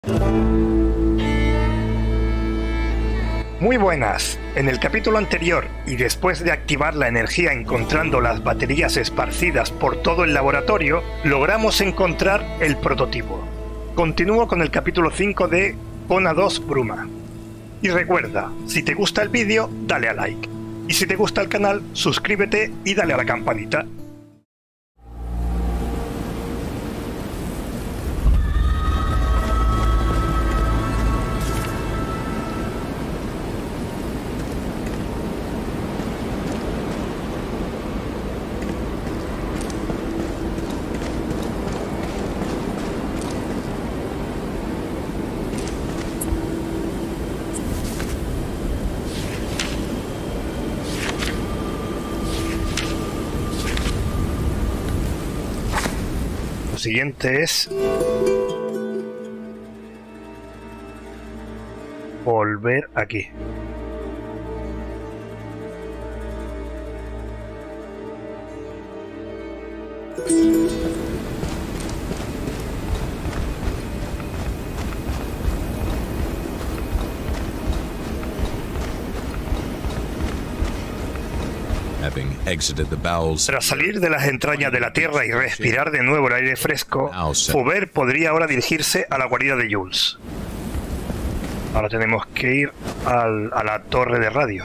Muy buenas. En el capítulo anterior, y después de activar la energía encontrando las baterías esparcidas por todo el laboratorio, logramos encontrar el prototipo. Continúo con el capítulo 5 de Kona 2 Bruma. Y recuerda, si te gusta el vídeo, dale a like. Y si te gusta el canal, suscríbete y dale a la campanita. Lo siguiente es volver aquí. Tras salir de las entrañas de la Tierra y respirar de nuevo el aire fresco, Faubert podría ahora dirigirse a la guarida de Jules. Ahora tenemos que ir a la torre de radio.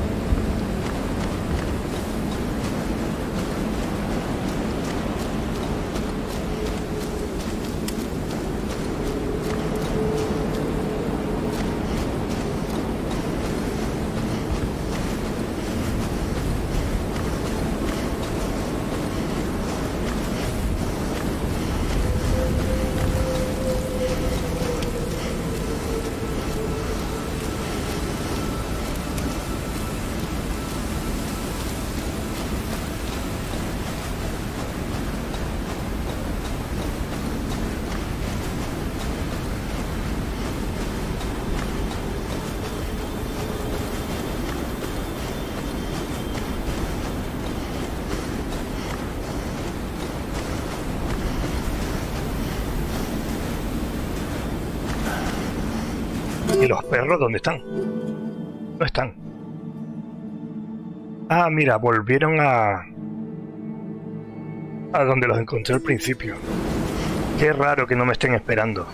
¿Y los perros dónde están? No están. Ah, mira, volvieron a donde los encontré al principio. Qué raro que no me estén esperando.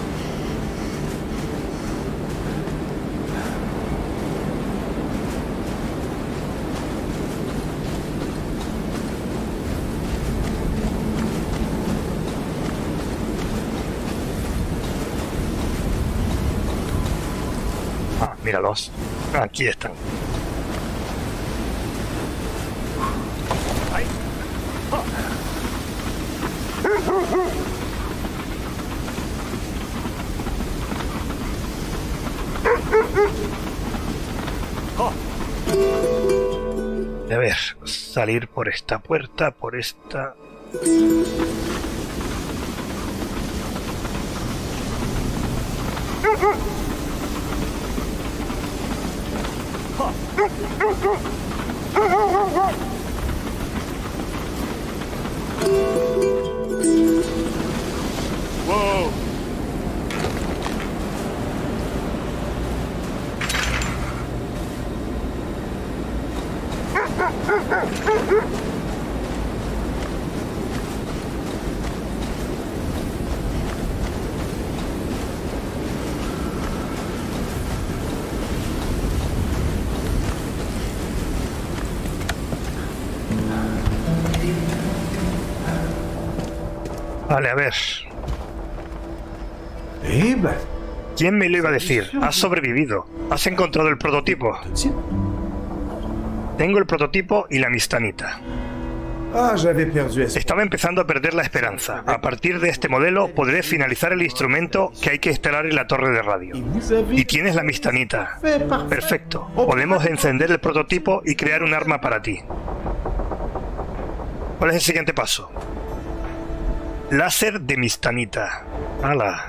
Míralos, aquí están. ¡Ay! A ver, salir por esta puerta, por esta... Wow. Vale, a ver. ¿Quién me lo iba a decir? Has sobrevivido. Has encontrado el prototipo. Tengo el prototipo y la mistanita. Estaba empezando a perder la esperanza. A partir de este modelo podré finalizar el instrumento que hay que instalar en la torre de radio. Y tienes la mistanita. Perfecto. Podemos encender el prototipo y crear un arma para ti. ¿Cuál es el siguiente paso? Láser de mistanita. ¡Hala!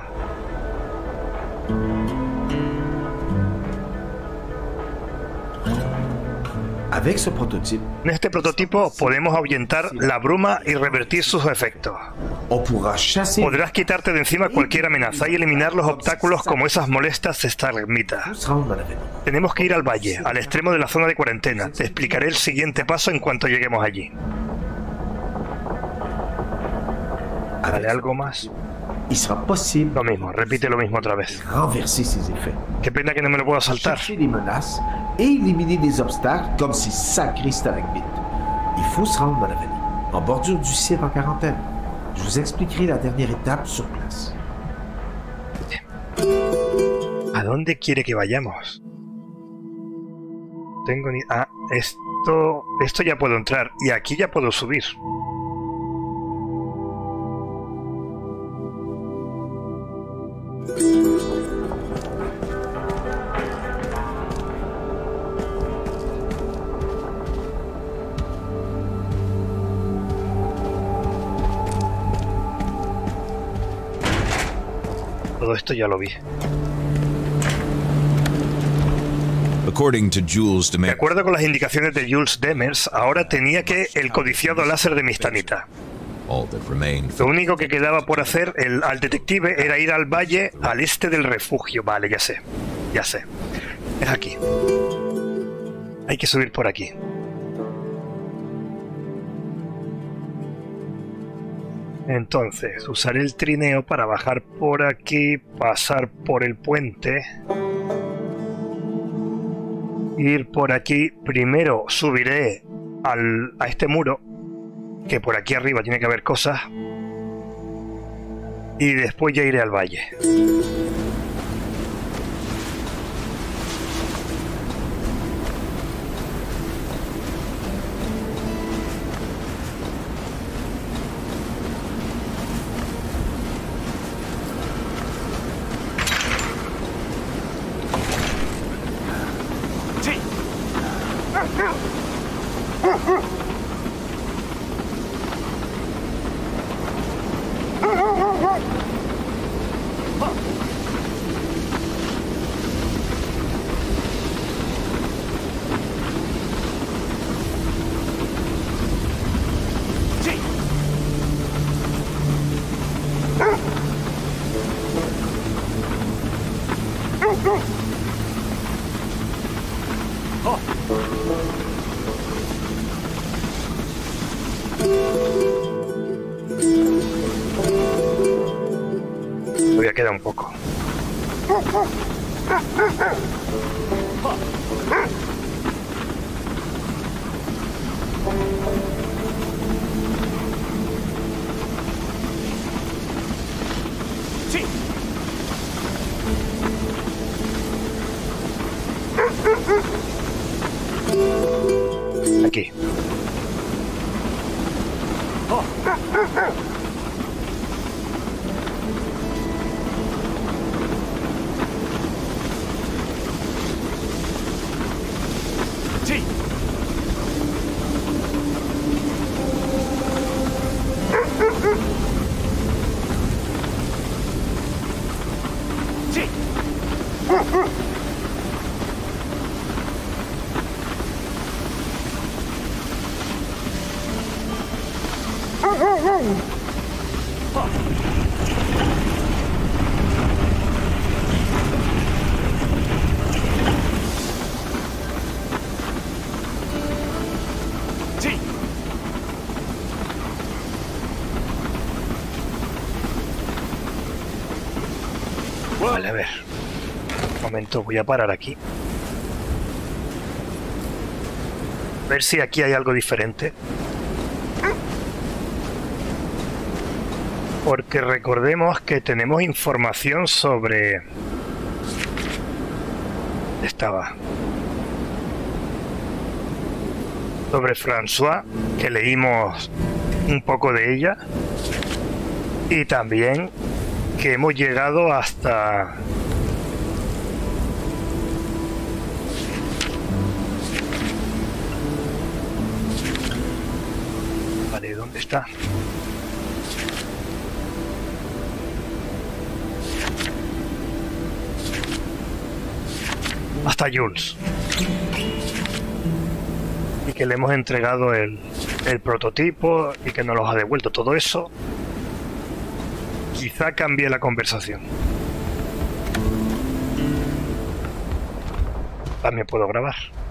En este prototipo podemos ahuyentar la bruma y revertir sus efectos. Podrás quitarte de encima cualquier amenaza y eliminar los obstáculos como esas molestas estalagmitas. Tenemos que ir al valle, al extremo de la zona de cuarentena. Te explicaré el siguiente paso en cuanto lleguemos allí. ¿Vale algo más? Lo mismo, repite lo mismo otra vez. Qué pena que no me lo puedo saltar. Éliminer des obstacles comme ces sacrés stalagmites. Il faut se rendre, Manavani, en bordure du cirque en quarantaine. Je vous expliquerai la dernière étape sur place. ¿A dónde quiere que vayamos? Tengo ni... Ah, esto ya puedo entrar y aquí ya puedo subir. Todo esto ya lo vi. De acuerdo con las indicaciones de Jules Demers, ahora tenía que el codiciado láser de Miztanita. Lo único que quedaba por hacer al detective era ir al valle al este del refugio. Vale, ya sé. Ya sé. Es aquí. Hay que subir por aquí. Entonces, usaré el trineo para bajar por aquí, pasar por el puente, ir por aquí. Primero subiré a este muro, que por aquí arriba tiene que haber cosas, y después ya iré al valle. Todavía queda un poco. Aquí. Vale, a ver. Un momento, voy a parar aquí. A ver si aquí hay algo diferente. Porque recordemos que tenemos información sobre... Estaba... Sobre François, que leímos un poco de ella. Y también que hemos llegado hasta... Vale, ¿dónde está? Hasta Jules. Y que le hemos entregado el prototipo y que nos los ha devuelto todo eso. Quizá cambie la conversación. También puedo grabar.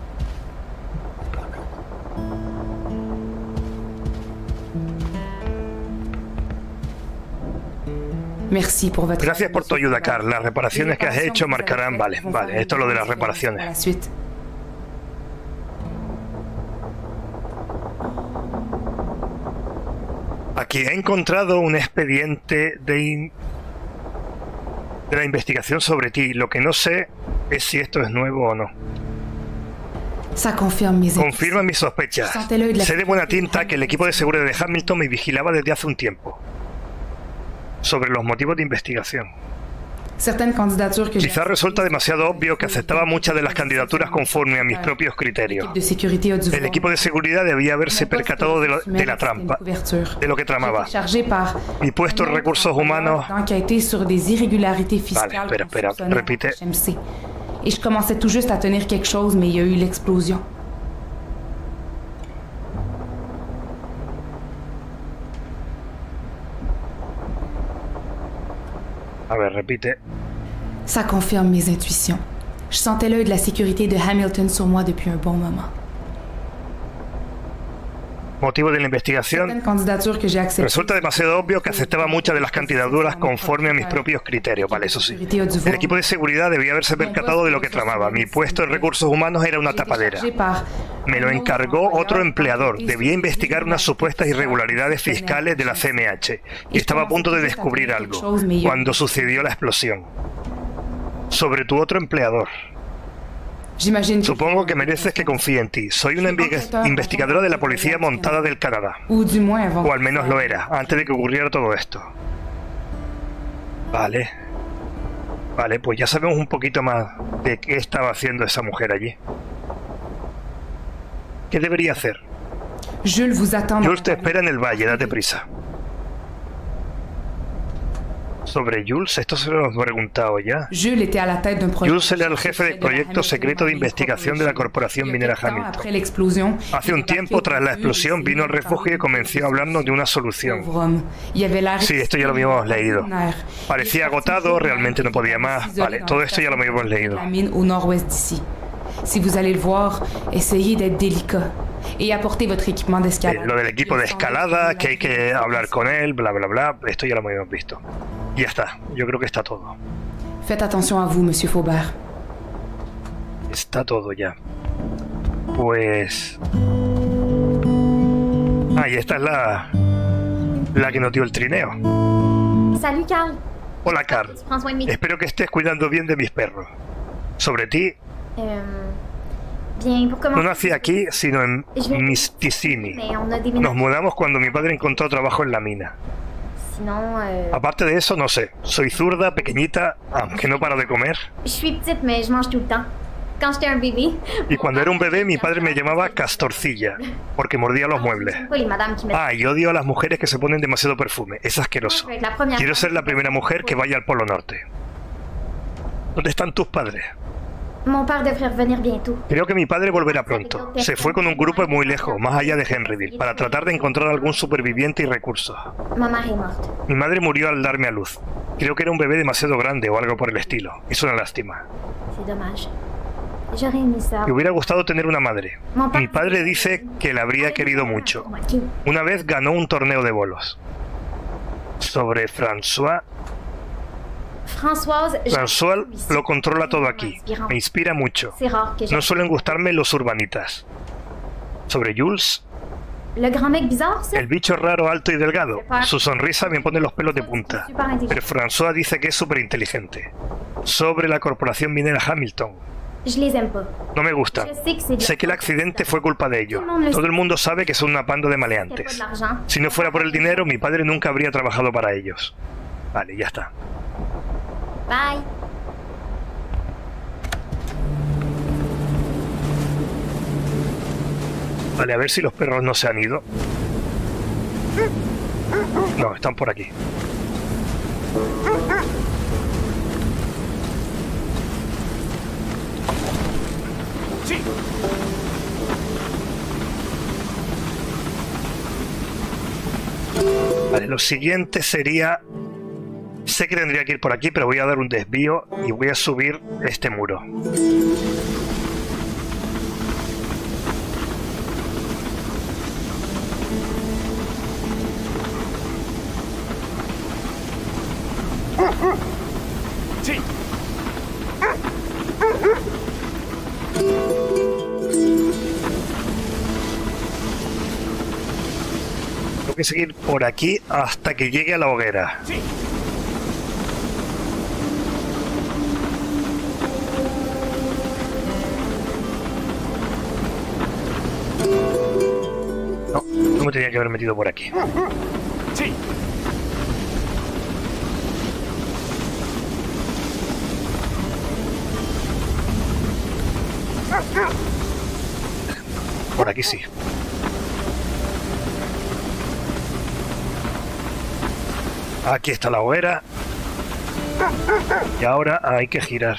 Gracias por tu ayuda, Carl. Las reparaciones que has hecho marcarán... Vale, esto es lo de las reparaciones. Aquí he encontrado un expediente de la investigación sobre ti. Lo que no sé es si esto es nuevo o no. Confirma mis sospechas. Sé de buena tinta que el equipo de seguridad de Hamilton me vigilaba desde hace un tiempo. Sobre los motivos de investigación. Quizá resulta demasiado obvio que aceptaba muchas de las candidaturas conforme a mis propios criterios. El equipo de seguridad debía haberse percatado de la trampa, de lo que tramaba. Mi puesto en recursos humanos... Vale, espera, repite. Et je commençais tout juste à tenir quelque chose, mais il y a eu l'explosion. A ver, repite. Ça confirme mes intuitions. Je sentais l'œil de la sécurité de Hamilton sur moi depuis un bon moment. Motivo de la investigación. Resulta demasiado obvio que aceptaba muchas de las candidaturas conforme a mis propios criterios. Vale, eso sí. El equipo de seguridad debía haberse percatado de lo que tramaba. Mi puesto en recursos humanos era una tapadera. Me lo encargó otro empleador. Debía investigar unas supuestas irregularidades fiscales de la CNH. Y estaba a punto de descubrir algo cuando sucedió la explosión. Sobre tu otro empleador. Supongo que mereces que confíe en ti. Soy una investigadora de la Policía Montada del Canadá. O al menos lo era, antes de que ocurriera todo esto. Vale. Vale, pues ya sabemos un poquito más de qué estaba haciendo esa mujer allí. ¿Qué debería hacer? Jules te espera en el valle, date prisa. Sobre Jules, esto se lo hemos preguntado ya. Jules era el jefe del proyecto secreto de investigación de la Corporación Minera Hamilton. Hace un tiempo, tras la explosión, vino al refugio y comenzó a hablarnos de una solución. Sí, esto ya lo habíamos leído. Parecía agotado, realmente no podía más. Vale, todo esto ya lo habíamos leído. Si vous allez le voir, essayez d'être délicat et apportez votre équipement d'escalade. Lo del equipo de escalada, que hay que hablar con él, bla bla bla, esto ya lo habíamos visto. Y ya está, yo creo que está todo. Faites attention à vous, Monsieur Faubert. Está todo ya. Pues... Ah, y esta es la que nos dio el trineo. Salut, Carl. Hola, Carl. Espero que estés cuidando bien de mis perros. Sobre ti... No nací aquí, sino en Misticini. Nos mudamos cuando mi padre encontró trabajo en la mina. Aparte de eso, no sé. Soy zurda, pequeñita, aunque no paro de comer. Y cuando era un bebé, mi padre me llamaba Castorcilla, porque mordía los muebles. Ah, y odio a las mujeres que se ponen demasiado perfume. Es asqueroso. Quiero ser la primera mujer que vaya al Polo Norte. ¿Dónde están tus padres? Creo que mi padre volverá pronto. Se fue con un grupo muy lejos, más allá de Henryville, para tratar de encontrar algún superviviente y recursos. Mi madre murió al darme a luz. Creo que era un bebé demasiado grande o algo por el estilo. Es una lástima. Me hubiera gustado tener una madre. Mi padre dice que la habría querido mucho. Una vez ganó un torneo de bolos. Sobre François lo controla todo aquí. Me inspira mucho. No suelen gustarme los urbanitas. Sobre Jules, el bicho raro, alto y delgado. Su sonrisa me pone los pelos de punta. Pero François dice que es súper inteligente. Sobre la Corporación Minera Hamilton. No me gusta. Sé que el accidente fue culpa de ellos. Todo el mundo sabe que son una banda de maleantes. Si no fuera por el dinero, mi padre nunca habría trabajado para ellos. Vale, ya está. Bye. Vale, a ver si los perros no se han ido. No, están por aquí. Sí. Vale, lo siguiente sería Sé que tendría que ir por aquí, pero voy a dar un desvío y voy a subir este muro. Sí. Tengo que seguir por aquí hasta que llegue a la hoguera. Sí. No, no me tenía que haber metido por aquí. Sí. Por aquí sí. Aquí está la hoguera. Y ahora hay que girar.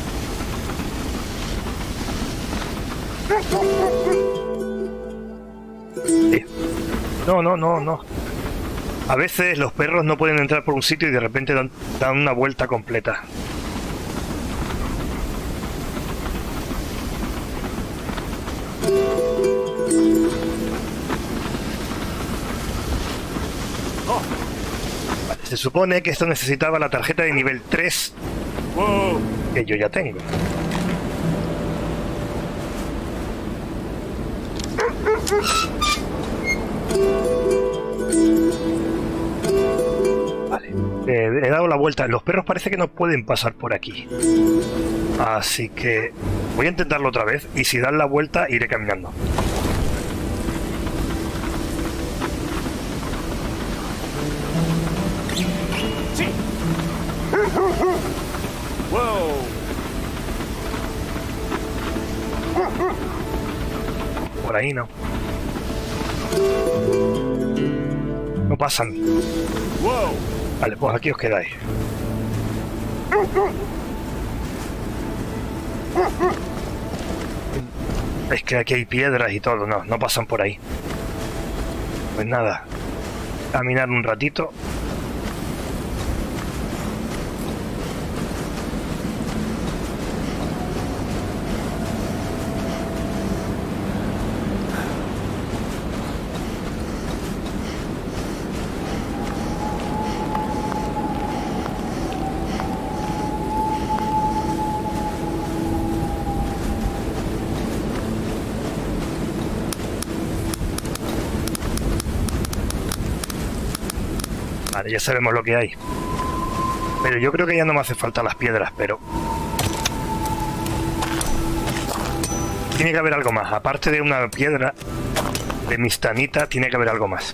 Sí. No, no, no, no. A veces los perros no pueden entrar por un sitio y de repente dan una vuelta completa. Vale, se supone que esto necesitaba la tarjeta de nivel 3 Wow. que yo ya tengo. Vale, he dado la vuelta. Los perros parece que no pueden pasar por aquí. Así que voy a intentarlo otra vez y si dan la vuelta iré caminando. Sí. Wow. Por ahí no. No pasan. Wow. Vale, pues aquí os quedáis. Es que aquí hay piedras y todo. No, no pasan por ahí. Pues nada. Caminar un ratito. Vale, ya sabemos lo que hay. Pero yo creo que ya no me hace falta las piedras, pero... Tiene que haber algo más. Aparte de una piedra de mistanita, tiene que haber algo más.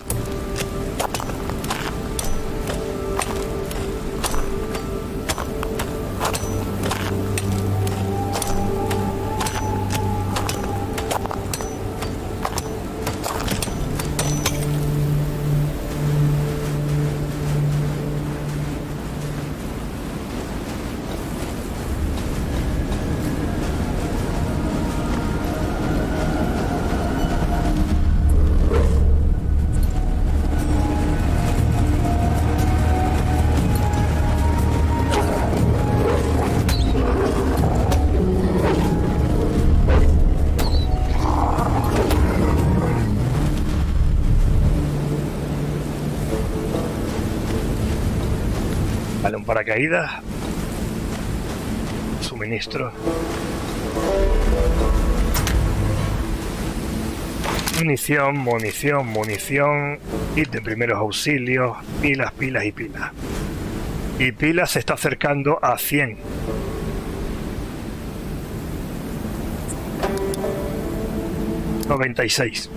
Vale, un paracaídas. Suministro. Munición, munición, munición. Kit de primeros auxilios. Pilas, pilas y pilas. Y pilas se está acercando a 100. $96.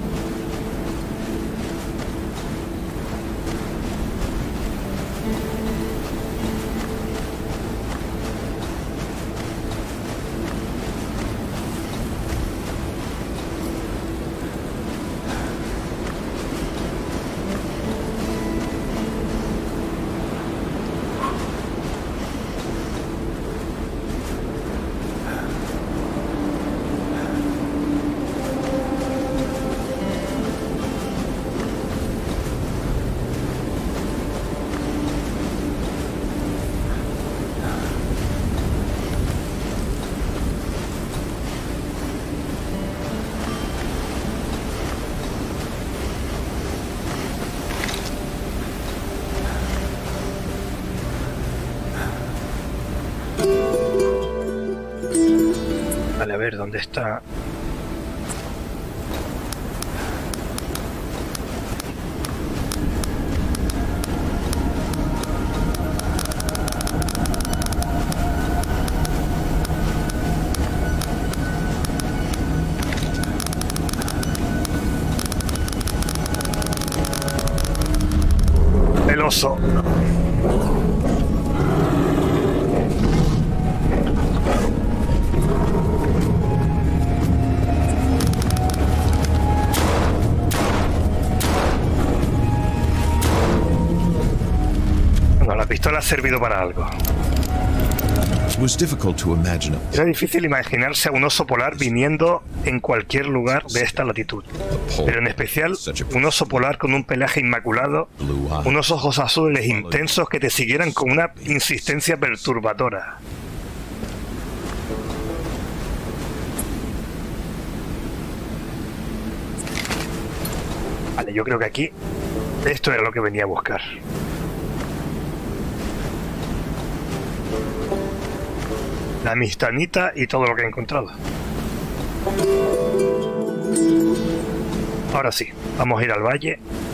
Vale, a ver, ¿dónde está? El oso. Bueno, la pistola ha servido para algo. Era difícil imaginarse a un oso polar viniendo en cualquier lugar de esta latitud, pero en especial un oso polar con un pelaje inmaculado, unos ojos azules intensos que te siguieran con una insistencia perturbadora. Vale, yo creo que aquí esto era lo que venía a buscar. La mistanita y todo lo que he encontrado. Ahora sí, vamos a ir al valle.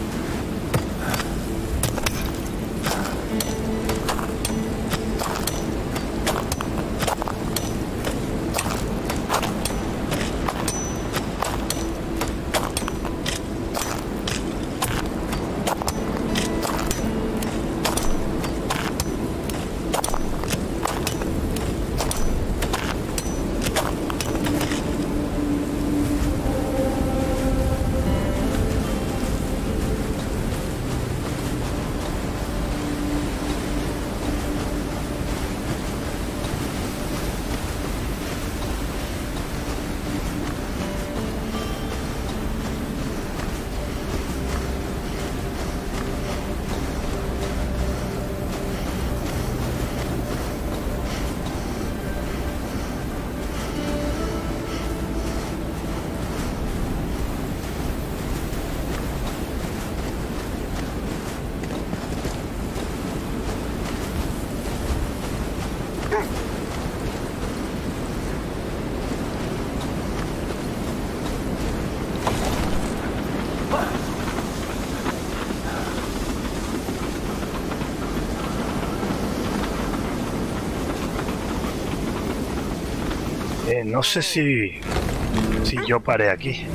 No sé si yo paré aquí.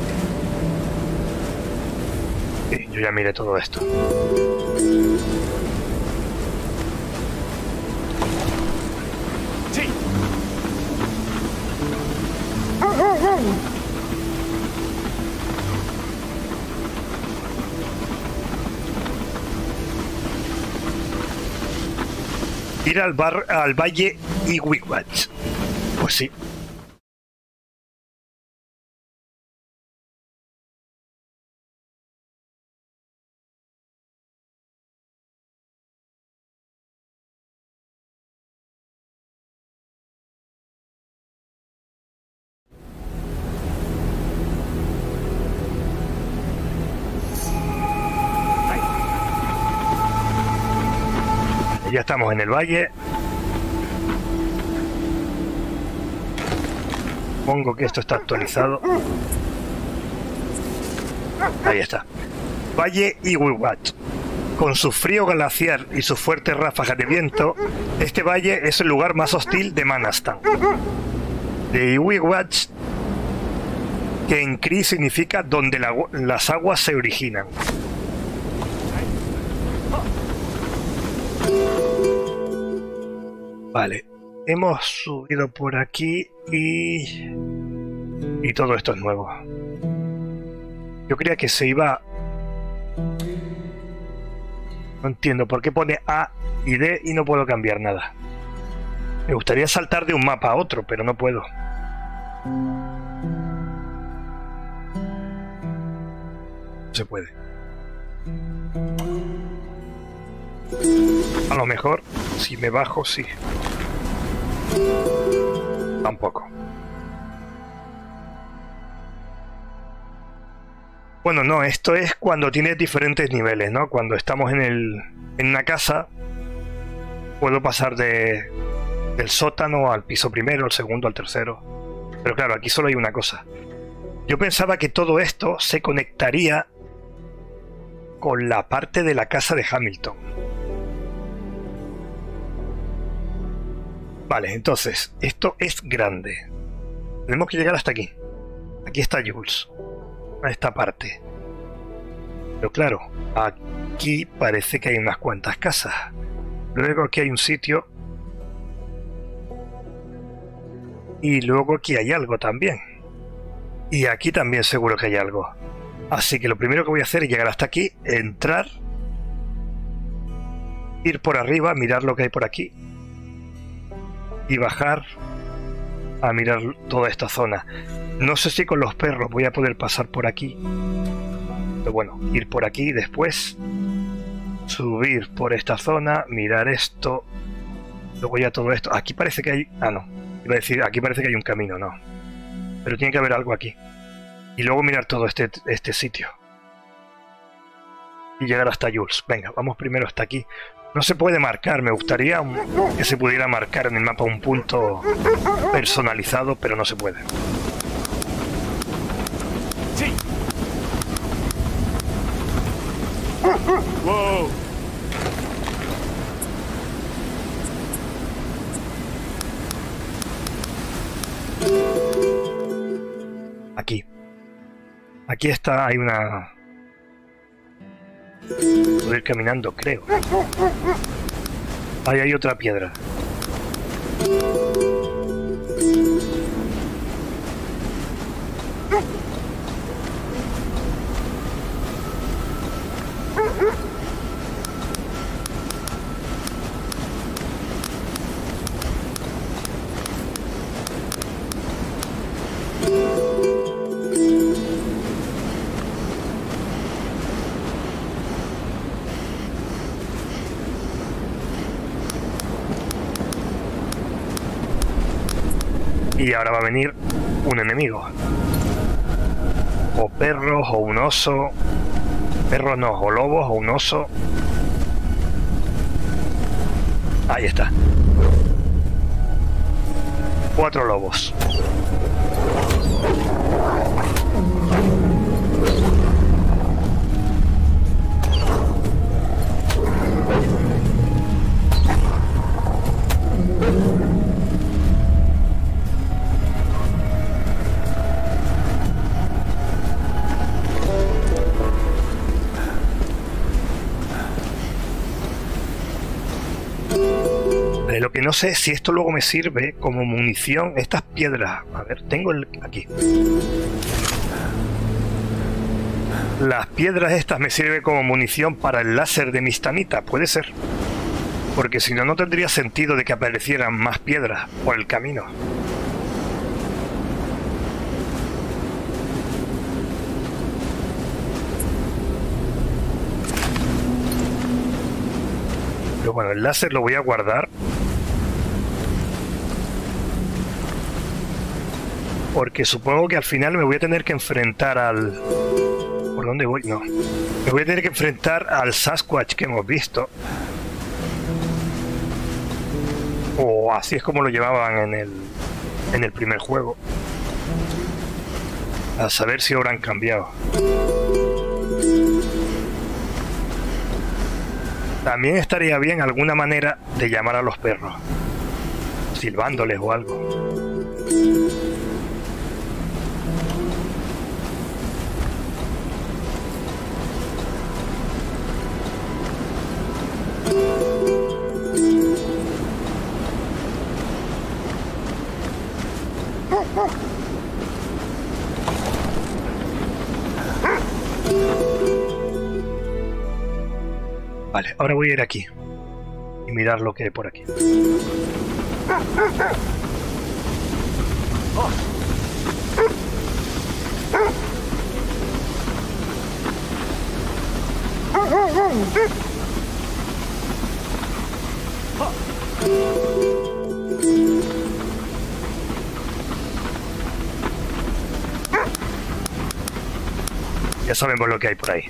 Sí, yo ya miré todo esto. Sí. Ir al valle Iwiwach. Pues sí. Ya estamos en el valle. Supongo que esto está actualizado. Ahí está. Valle Iwiwach. Con su frío glaciar y sus fuertes ráfagas de viento, este valle es el lugar más hostil de Manastan. De Iwiwach, que en Cree significa donde las aguas se originan. Vale, hemos subido por aquí y todo esto es nuevo. Yo creía que se iba... No entiendo por qué pone A y D y no puedo cambiar nada. Me gustaría saltar de un mapa a otro, pero no puedo. No se puede. A lo mejor, si me bajo, sí. Tampoco. Bueno, no, esto es cuando tienes diferentes niveles, ¿no? Cuando estamos en una casa, puedo pasar del sótano al piso primero, al segundo, al tercero. Pero claro, aquí solo hay una cosa. Yo pensaba que todo esto se conectaría con la parte de la casa de Hamilton. Vale, entonces, esto es grande. Tenemos que llegar hasta aquí. Aquí está Jules. A esta parte. Pero claro, aquí parece que hay unas cuantas casas. Luego aquí hay un sitio. Y luego aquí hay algo también. Y aquí también seguro que hay algo. Así que lo primero que voy a hacer es llegar hasta aquí, entrar, ir por arriba, mirar lo que hay por aquí y bajar a mirar toda esta zona. No sé si con los perros voy a poder pasar por aquí, pero bueno, ir por aquí y después subir por esta zona, mirar esto, luego ya todo esto. Aquí parece que hay... Ah, no, iba a decir, aquí parece que hay un camino, no, pero tiene que haber algo aquí. Y luego mirar todo este sitio. Y llegar hasta Jules. Venga, vamos primero hasta aquí. No se puede marcar. Me gustaría que se pudiera marcar en el mapa un punto personalizado, pero no se puede. Sí. Wow. Aquí. Aquí está, hay una... Puedo ir caminando, creo. Ahí hay otra piedra. Y ahora va a venir un enemigo. O perros, o un oso. Perros no, o lobos, o un oso. Ahí está. 4 lobos. Lo que no sé es si esto luego me sirve como munición. Estas piedras, a ver, tengo aquí. Las piedras estas me sirven como munición para el láser de Mistanitas, puede ser. Porque si no, no tendría sentido de que aparecieran más piedras por el camino. Pero bueno, el láser lo voy a guardar. Porque supongo que al final me voy a tener que enfrentar al... ¿Por dónde voy? No. Me voy a tener que enfrentar al Sasquatch que hemos visto. O así es como lo llevaban en el primer juego. A saber si habrán cambiado. También estaría bien alguna manera de llamar a los perros. Silbándoles o algo. Vale, ahora voy a ir aquí y mirar lo que hay por aquí. Ya sabemos lo que hay por ahí.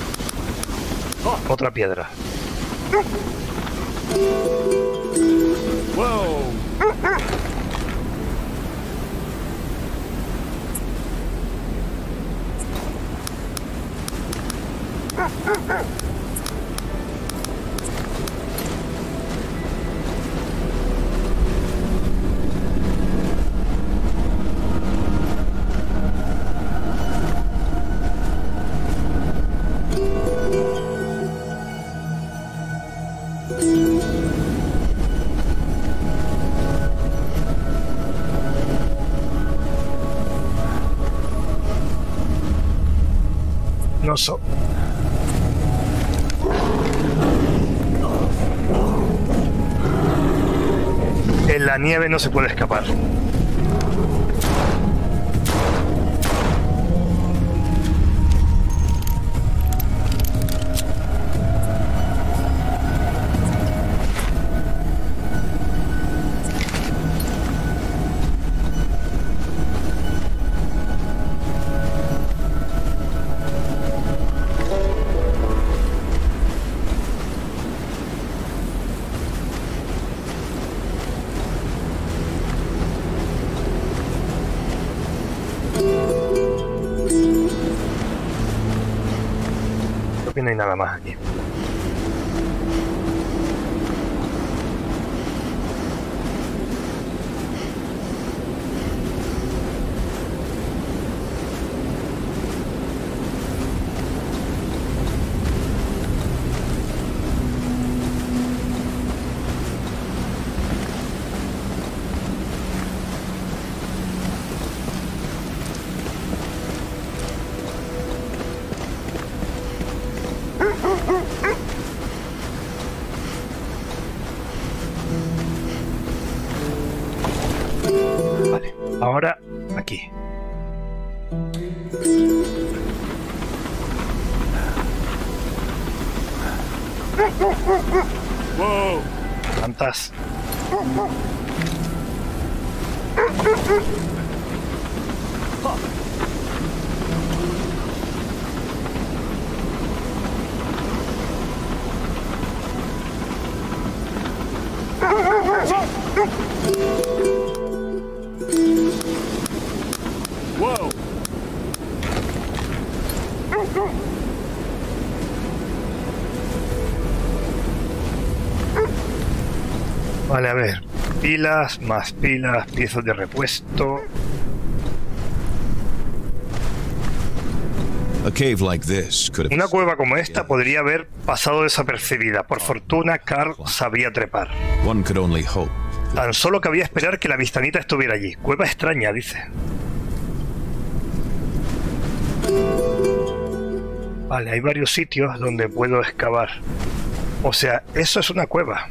Otra piedra. Wow. oso. En la nieve no se puede escapar. Creo que no hay nada más aquí. Vale, ahora aquí. Whoa! Plantas. Whoa! Vale, a ver. Pilas, más pilas, piezas de repuesto. A cave like this could have Una cueva como esta podría haber pasado desapercibida. Por fortuna, Carl sabía trepar. one could only hope. Tan solo cabía esperar que la vistanita estuviera allí. Cueva extraña, dice. Vale, hay varios sitios donde puedo excavar. O sea, eso es una cueva.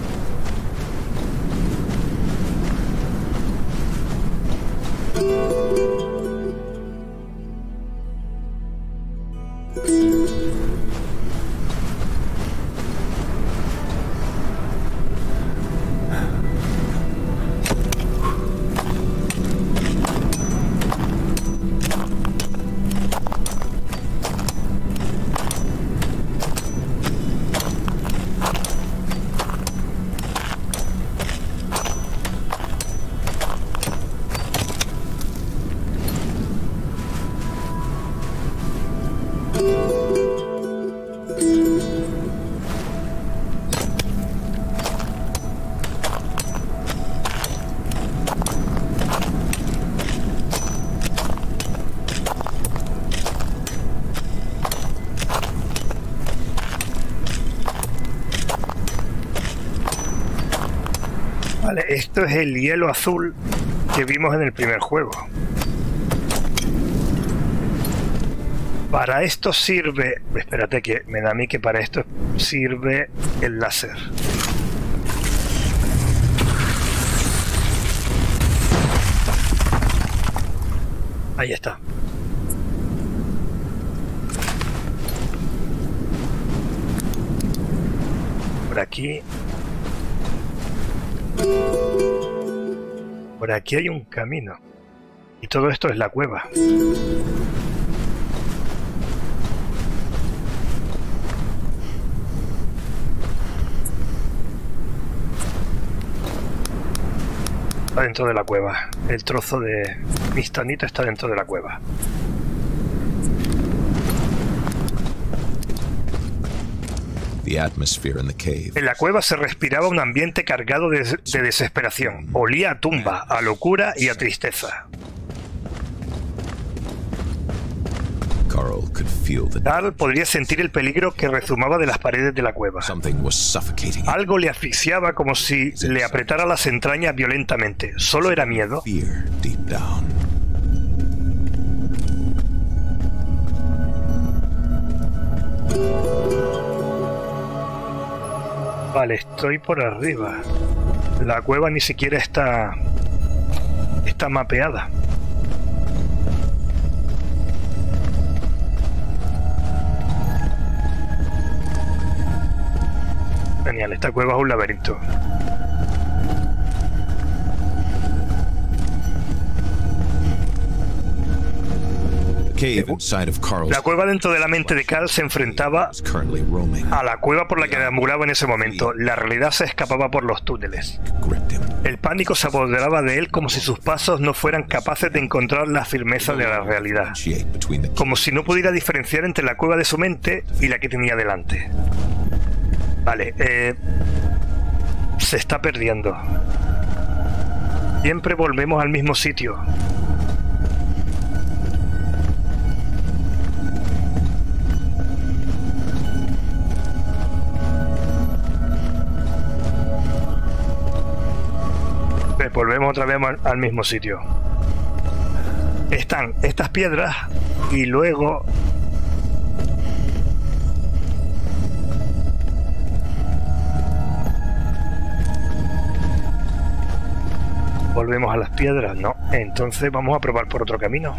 Vale, esto es el hielo azul que vimos en el primer juego. Para esto sirve... Espérate, que me da a mí que para esto sirve el láser. Ahí está. Por aquí... Por aquí hay un camino. Y todo esto es la cueva. Está dentro de la cueva. El trozo de vistanita está dentro de la cueva. The atmosphere in the cave. En la cueva se respiraba un ambiente cargado de desesperación. Olía a tumba, a locura y a tristeza. Carl could feel the Carl podría sentir el peligro que rezumaba de las paredes de la cueva. something was suffocating him. Algo le asfixiaba como si le apretara las entrañas violentamente. ¿Solo era miedo? Fear deep down. Vale, estoy por arriba. La cueva ni siquiera está mapeada. Genial, esta cueva es un laberinto. La cueva dentro de la mente de Carl se enfrentaba a la cueva por la que deambulaba en ese momento. La realidad se escapaba por los túneles. El pánico se apoderaba de él como si sus pasos no fueran capaces de encontrar la firmeza de la realidad. Como si no pudiera diferenciar entre la cueva de su mente y la que tenía delante. Vale, se está perdiendo. Siempre volvemos al mismo sitio. Volvemos otra vez al mismo sitio. Están estas piedras y luego... Volvemos a las piedras, no. Entonces vamos a probar por otro camino.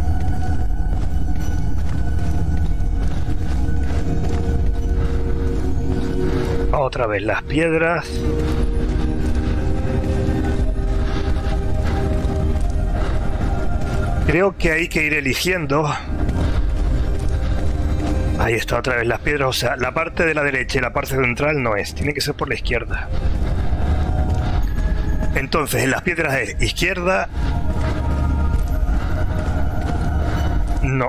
Otra vez las piedras. Creo que hay que ir eligiendo. Ahí está otra vez las piedras, o sea, la parte de la derecha y la parte central no es, tiene que ser por la izquierda. Entonces, en las piedras es izquierda. No.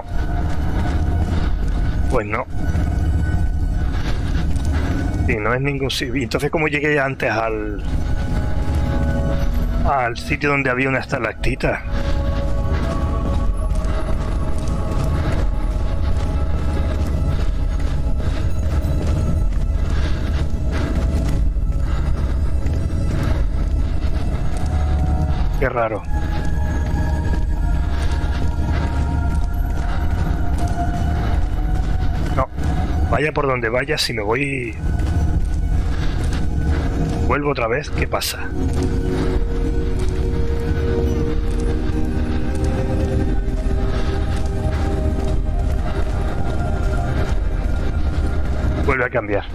Pues no. Sí, no es ningún sitio. Entonces, ¿cómo llegué antes al sitio donde había una estalactita? Qué raro. No, vaya por donde vaya, si me voy... Vuelvo otra vez, ¿qué pasa? Vuelve a cambiar.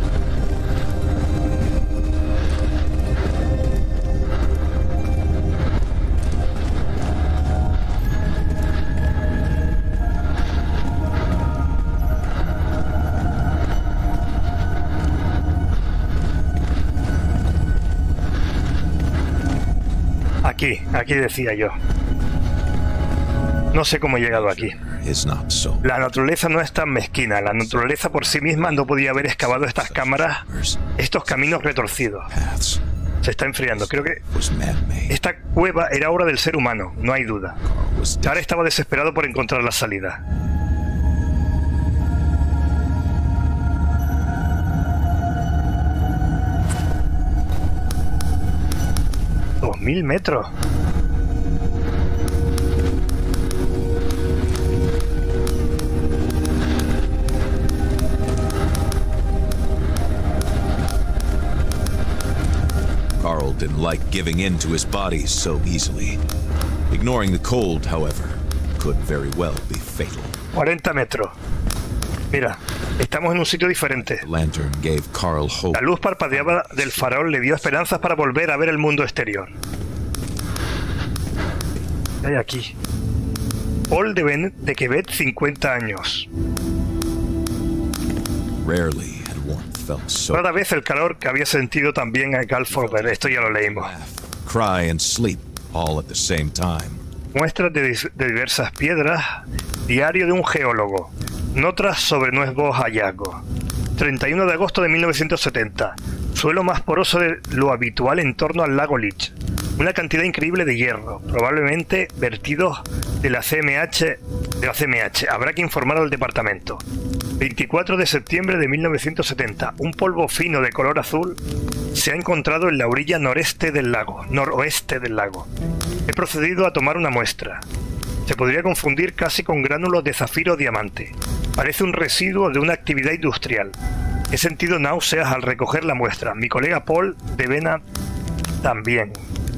Aquí decía yo. No sé cómo he llegado aquí. La naturaleza no es tan mezquina. La naturaleza por sí misma no podía haber excavado estas cámaras, estos caminos retorcidos. Se está enfriando. Creo que esta cueva era obra del ser humano, no hay duda. Ahora estaba desesperado por encontrar la salida. ¡2000 metros! Carl didn't like giving in to his body so easily. Ignoring the cold, however, could very well be fatal. 40 metros. Mira, estamos en un sitio diferente. La luz parpadeaba del farol le dio esperanzas para volver a ver el mundo exterior. ¿Qué hay aquí? Paul de Quebec, 50 años. Rara vez el calor que había sentido también a Carl Forber. Esto ya lo leímos. Muestras de diversas piedras. Diario de un geólogo. Notas sobre nuevos hallazgos. 31 de agosto de 1970. Suelo más poroso de lo habitual en torno al lago Leech. Una cantidad increíble de hierro, probablemente vertidos de la CMH. Habrá que informar al departamento. 24 de septiembre de 1970. Un polvo fino de color azul se ha encontrado en la orilla noroeste del lago. He procedido a tomar una muestra. Se podría confundir casi con gránulos de zafiro o diamante. Parece un residuo de una actividad industrial. He sentido náuseas al recoger la muestra. Mi colega Paul de Vena también.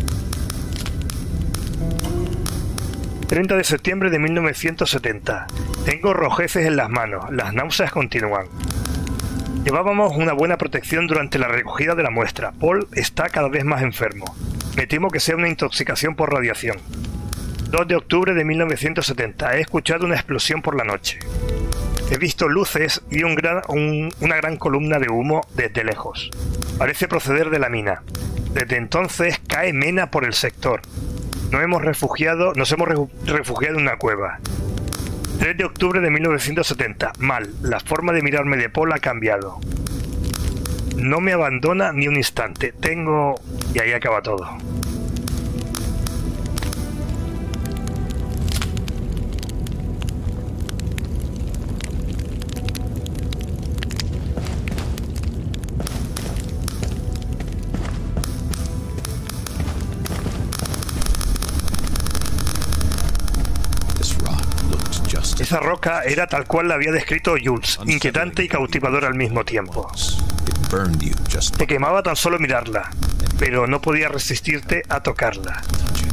30 de septiembre de 1970. Tengo rojeces en las manos. Las náuseas continúan. Llevábamos una buena protección durante la recogida de la muestra. Paul está cada vez más enfermo. Me temo que sea una intoxicación por radiación. 2 de octubre de 1970. He escuchado una explosión por la noche. He visto luces y una gran columna de humo desde lejos. Parece proceder de la mina. Desde entonces cae mena por el sector. Nos hemos refugiado en una cueva. 3 de octubre de 1970. Mal. La forma de mirarme de Paul ha cambiado. No me abandona ni un instante. Tengo... Y ahí acaba todo. Esa roca era tal cual la había descrito Jules, inquietante y cautivadora al mismo tiempo. Te quemaba tan solo mirarla, pero no podía resistirte a tocarla.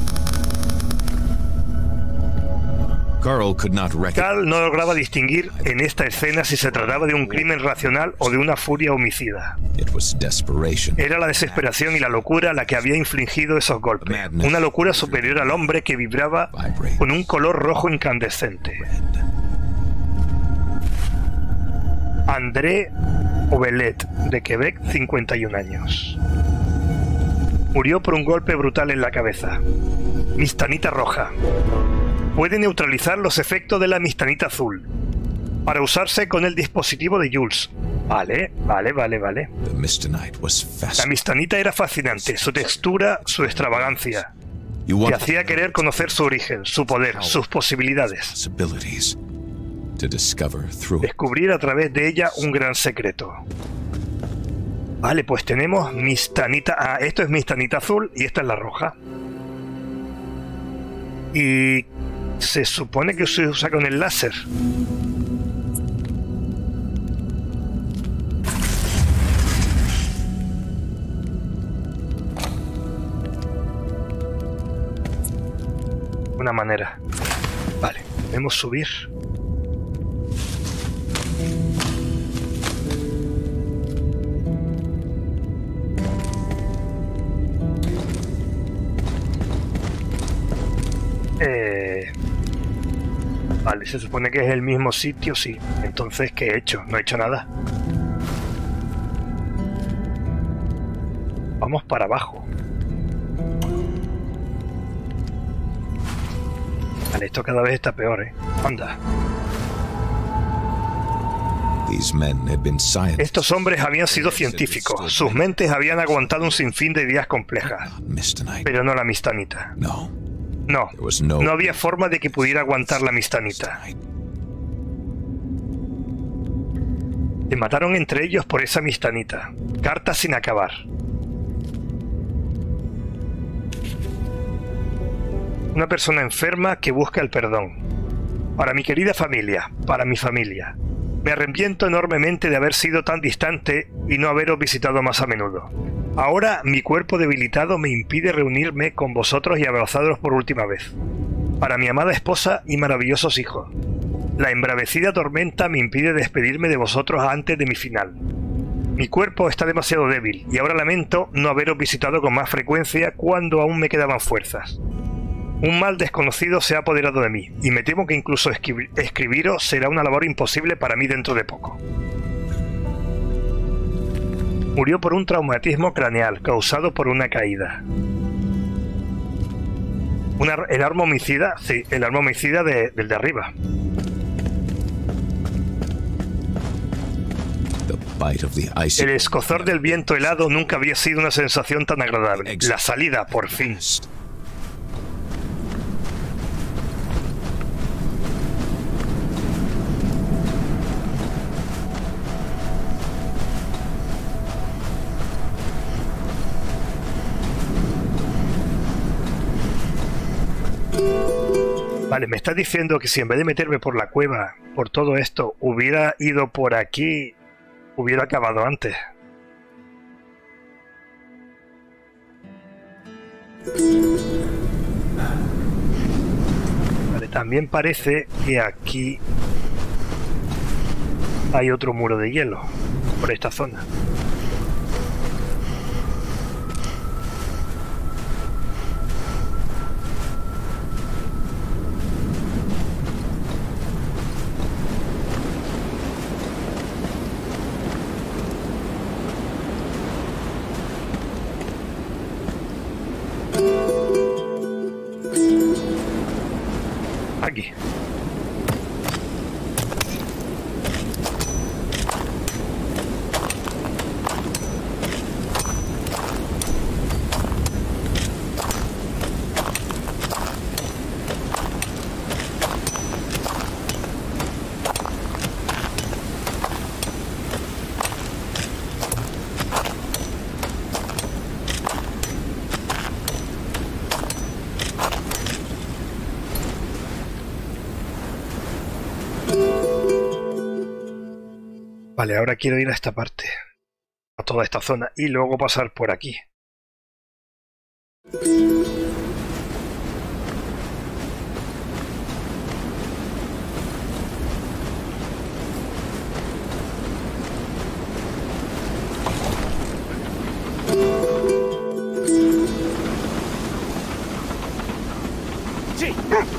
Carl no lograba distinguir en esta escena si se trataba de un crimen racional o de una furia homicida. Era la desesperación y la locura la que había infligido esos golpes. Una locura superior al hombre que vibraba con un color rojo incandescente. André Obelet, de Quebec, 51 años. Murió por un golpe brutal en la cabeza. Mistanita roja. Puede neutralizar los efectos de la mistanita azul. Para usarse con el dispositivo de Jules. Vale. La mistanita era fascinante, su textura, su extravagancia. Te hacía querer conocer su origen, su poder, sus posibilidades. Descubrir a través de ella un gran secreto. Vale, pues tenemos mistanita... Ah, esto es mistanita azul y esta es la roja. Y... se supone que se usa con el láser. Una manera. Vale, podemos subir. Vale, se supone que es el mismo sitio, sí. Entonces, ¿qué he hecho? No he hecho nada. Vamos para abajo. Vale, esto cada vez está peor, ¿eh? Anda. Estos hombres habían sido científicos. Sus mentes habían aguantado un sinfín de ideas complejas. Pero no la mistanita. No había forma de que pudiera aguantar la mistanita. Se mataron entre ellos por esa mistanita. Carta sin acabar. Una persona enferma que busca el perdón. Para mi querida familia, para mi familia. Me arrepiento enormemente de haber sido tan distante y no haberos visitado más a menudo. Ahora mi cuerpo debilitado me impide reunirme con vosotros y abrazaros por última vez. Para mi amada esposa y maravillosos hijos. La embravecida tormenta me impide despedirme de vosotros antes de mi final. Mi cuerpo está demasiado débil y ahora lamento no haberos visitado con más frecuencia cuando aún me quedaban fuerzas. Un mal desconocido se ha apoderado de mí, y me temo que incluso escribiros será una labor imposible para mí dentro de poco. Murió por un traumatismo craneal causado por una caída. ¿El arma homicida? Sí, el arma homicida del de arriba. El escozor del viento helado nunca había sido una sensación tan agradable. La salida, por fin. Vale, me estás diciendo que si en vez de meterme por la cueva, por todo esto, hubiera ido por aquí, hubiera acabado antes. Vale, también parece que aquí hay otro muro de hielo por esta zona. Aquí. Vale, ahora quiero ir a esta parte, a toda esta zona, y luego pasar por aquí. Sí.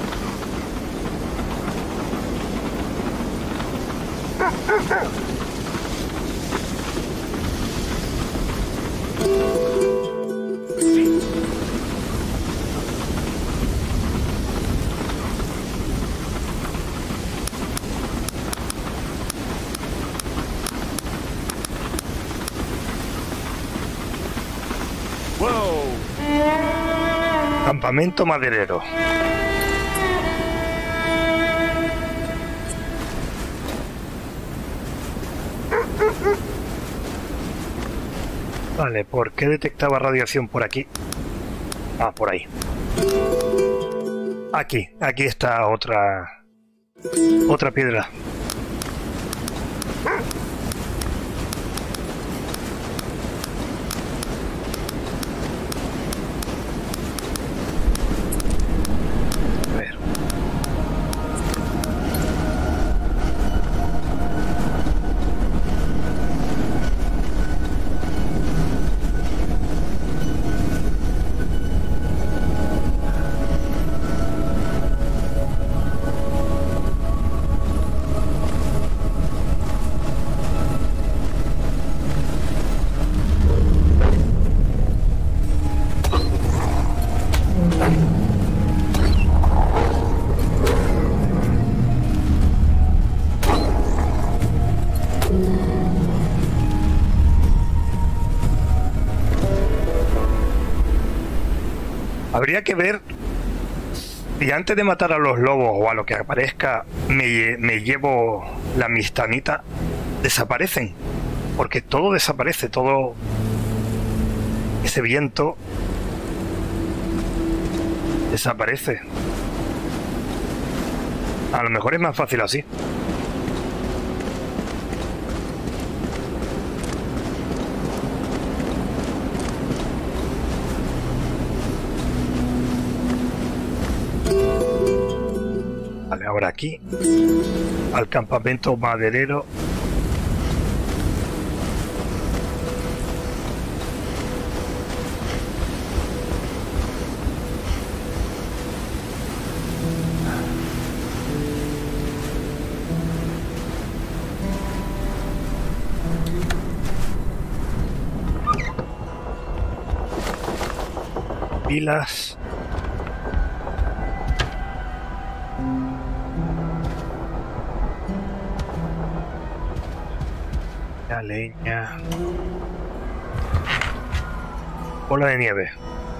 Wow. Campamento maderero. Vale, ¿por qué detectaba radiación por aquí? Ah, por ahí. Aquí está otra piedra. A ver. Habría que ver si antes de matar a los lobos o a lo que aparezca me llevo la mistanita, desaparecen, porque todo desaparece, todo ese viento desaparece. A lo mejor es más fácil así. Vale, ahora aquí, al campamento maderero. Pilas. La leña. Bola de nieve.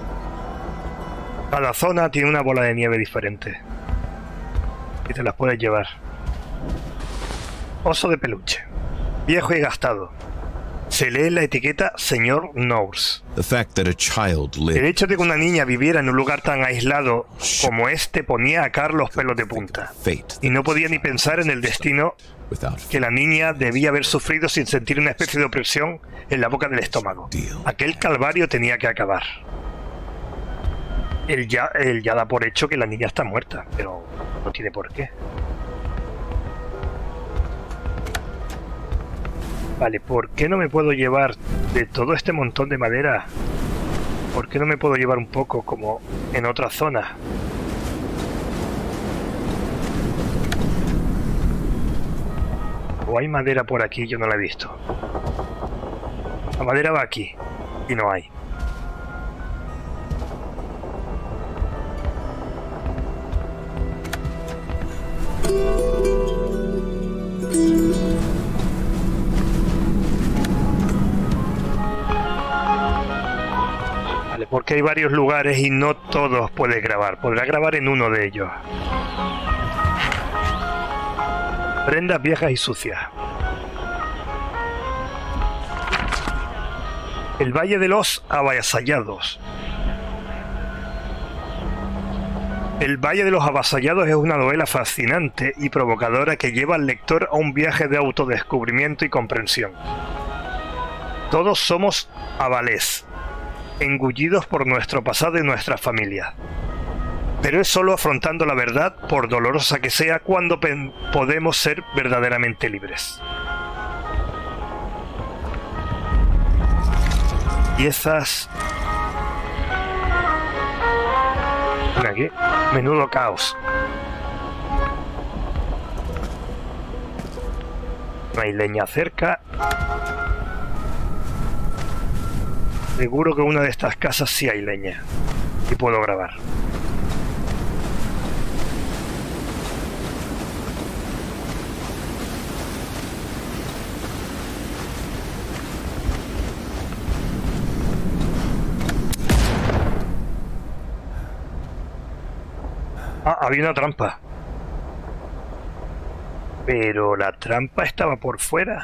Cada zona tiene una bola de nieve diferente. Y te las puedes llevar. Oso de peluche. Viejo y gastado. Se lee la etiqueta Señor Norse. The fact that a child El lived hecho de que una niña viviera en un lugar tan aislado como este ponía a Carl los pelos de punta. fate Y no podía ni pensar en el destino without que la niña debía haber sufrido sin sentir una especie de opresión en la boca del estómago. Aquel calvario tenía que acabar. Él ya da por hecho que la niña está muerta, pero no tiene por qué. Vale, ¿por qué no me puedo llevar de todo este montón de madera? ¿Por qué no me puedo llevar un poco como en otra zona? ¿O hay madera por aquí? Yo no la he visto. La madera va aquí y no hay. Vale, porque hay varios lugares y no todos puedes grabar. Podrás grabar en uno de ellos. Prendas viejas y sucias. El Valle de los Avasallados. El Valle de los Avasallados es una novela fascinante y provocadora que lleva al lector a un viaje de autodescubrimiento y comprensión. Todos somos avalés, engullidos por nuestro pasado y nuestra familia. Pero es solo afrontando la verdad, por dolorosa que sea, cuando podemos ser verdaderamente libres. Piezas... Aquí. Menudo caos. No hay leña cerca. Seguro que en una de estas casas sí hay leña. Y puedo grabar. Ah, había una trampa. Pero la trampa estaba por fuera.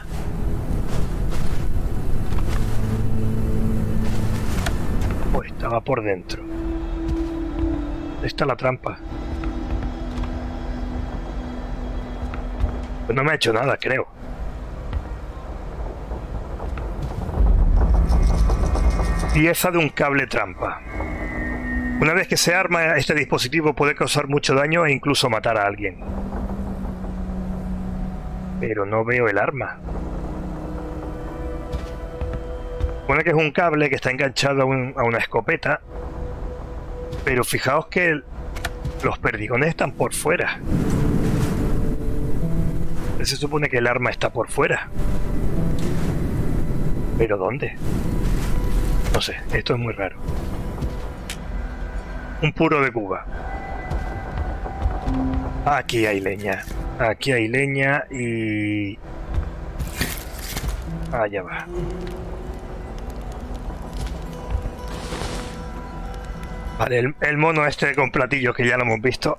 O estaba por dentro. ¿Dónde está la trampa? Pues no me ha hecho nada, creo. Pieza de un cable trampa. Una vez que se arma, este dispositivo puede causar mucho daño e incluso matar a alguien. Pero no veo el arma. Supone que es un cable que está enganchado a una escopeta. Pero fijaos que los perdigones están por fuera. Se supone que el arma está por fuera. ¿Pero dónde? No sé, esto es muy raro. Un puro de Cuba. Aquí hay leña. Aquí hay leña y... allá va. Vale, el mono este con platillos que ya lo hemos visto.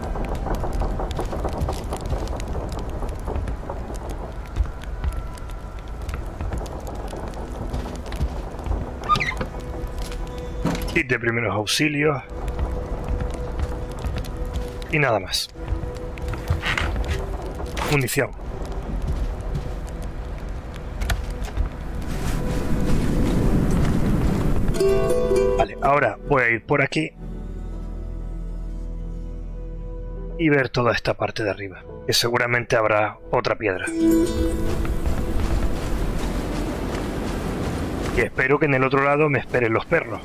Kit de primeros auxilios. Y nada más. Munición. Vale, ahora voy a ir por aquí y ver toda esta parte de arriba, que seguramente habrá otra piedra. Y espero que en el otro lado me esperen los perros.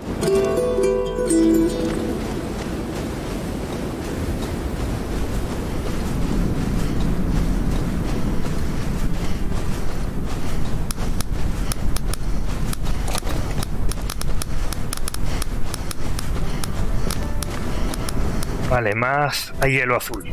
Vale, más hay hielo azul.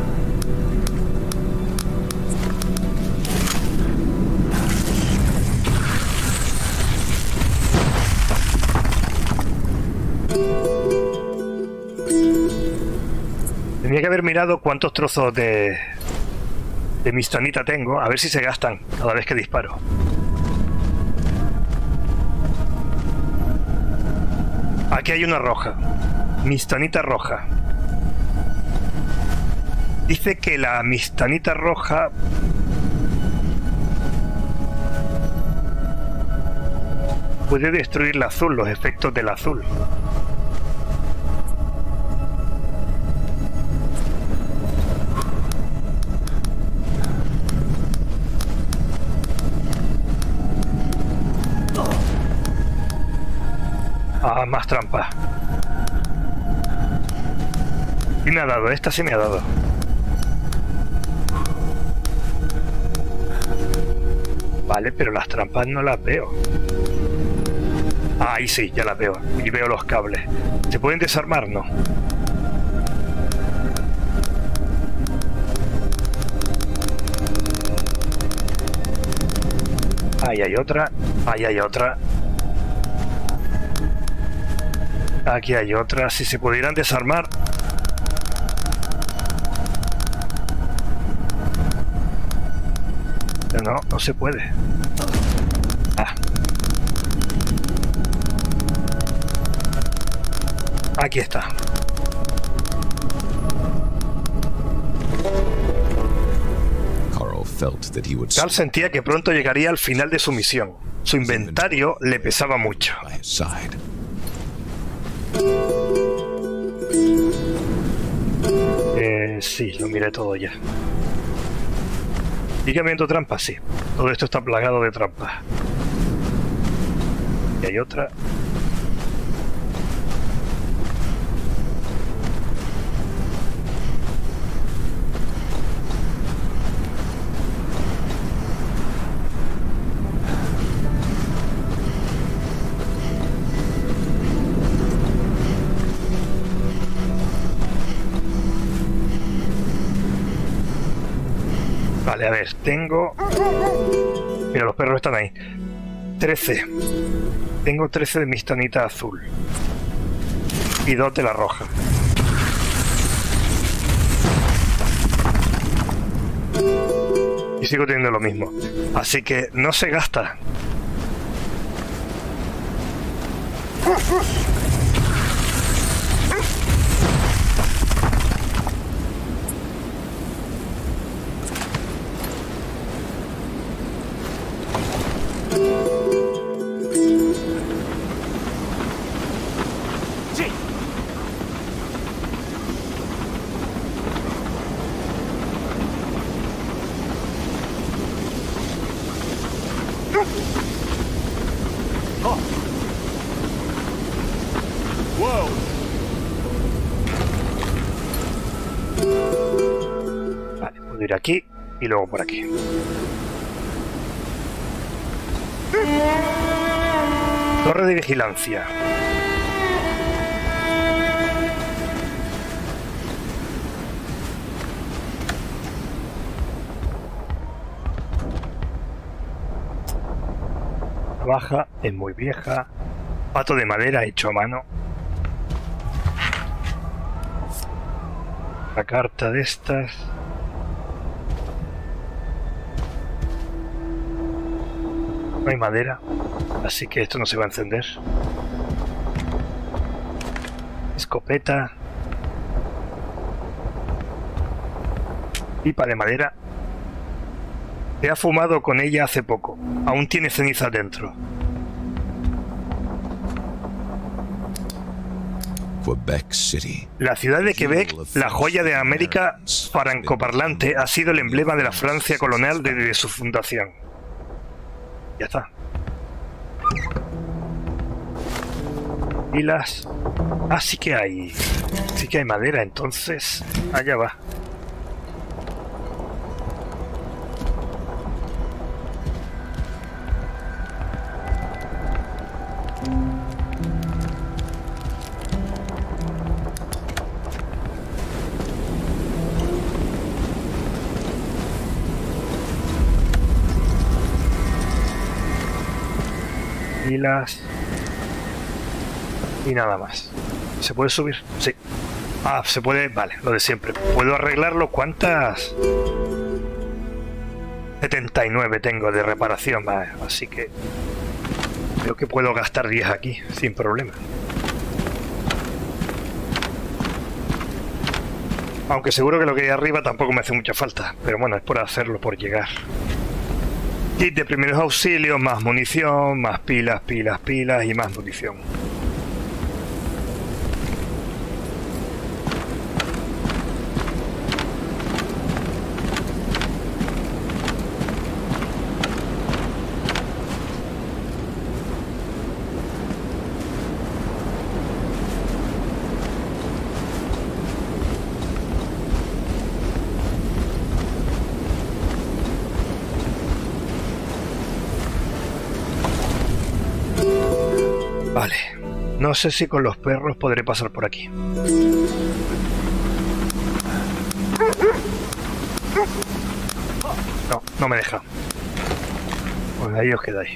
Tenía que haber mirado cuántos trozos de mistonita tengo, a ver si se gastan cada vez que disparo. Aquí hay una roja. Mistanita roja. Dice que la mistanita roja puede destruir el azul, los efectos del azul. Ah, más trampa. Y me ha dado, esta sí me ha dado. Vale, pero las trampas no las veo. Ah, ahí sí, ya las veo. Y veo los cables. ¿Se pueden desarmar? No. Ahí hay otra. Ahí hay otra. Aquí hay otra. Si se pudieran desarmar. Pero no, no se puede. Ah. Aquí está. Carl sentía que pronto llegaría al final de su misión. Su inventario le pesaba mucho. Sí, lo miré todo ya. ¿Sigue habiendo trampas? Sí. Todo esto está plagado de trampas. Y hay otra. Vale, a ver, tengo... Mira, los perros están ahí. 13. Tengo 13 de mistanita azul. Y 2 de la roja. Y sigo teniendo lo mismo. Así que no se gasta. Vale, puedo ir aquí y luego por aquí. Torre de vigilancia. Baja, es muy vieja. Pato de madera hecho a mano. La carta de estas. No hay madera, así que esto no se va a encender. Escopeta. Pipa de madera. Se ha fumado con ella hace poco. Aún tiene cenizas dentro. Quebec City. La ciudad de Quebec, la joya de América francoparlante, ha sido el emblema de la Francia colonial desde su fundación. Ya está. Y las... Ah, sí que hay... Sí que hay madera, entonces... Allá va. Y nada más. ¿Se puede subir? Sí. Ah, se puede... Vale, lo de siempre. ¿Puedo arreglarlo? ¿Cuántas? 79 tengo de reparación. Vale, así que... Creo que puedo gastar 10 aquí, sin problema. Aunque seguro que lo que hay arriba tampoco me hace mucha falta. Pero bueno, es por hacerlo, por llegar. Kit de primeros auxilios, más munición, más pilas, pilas, pilas y más munición. Vale, no sé si con los perros podré pasar por aquí. No, no me deja. Pues ahí os quedáis.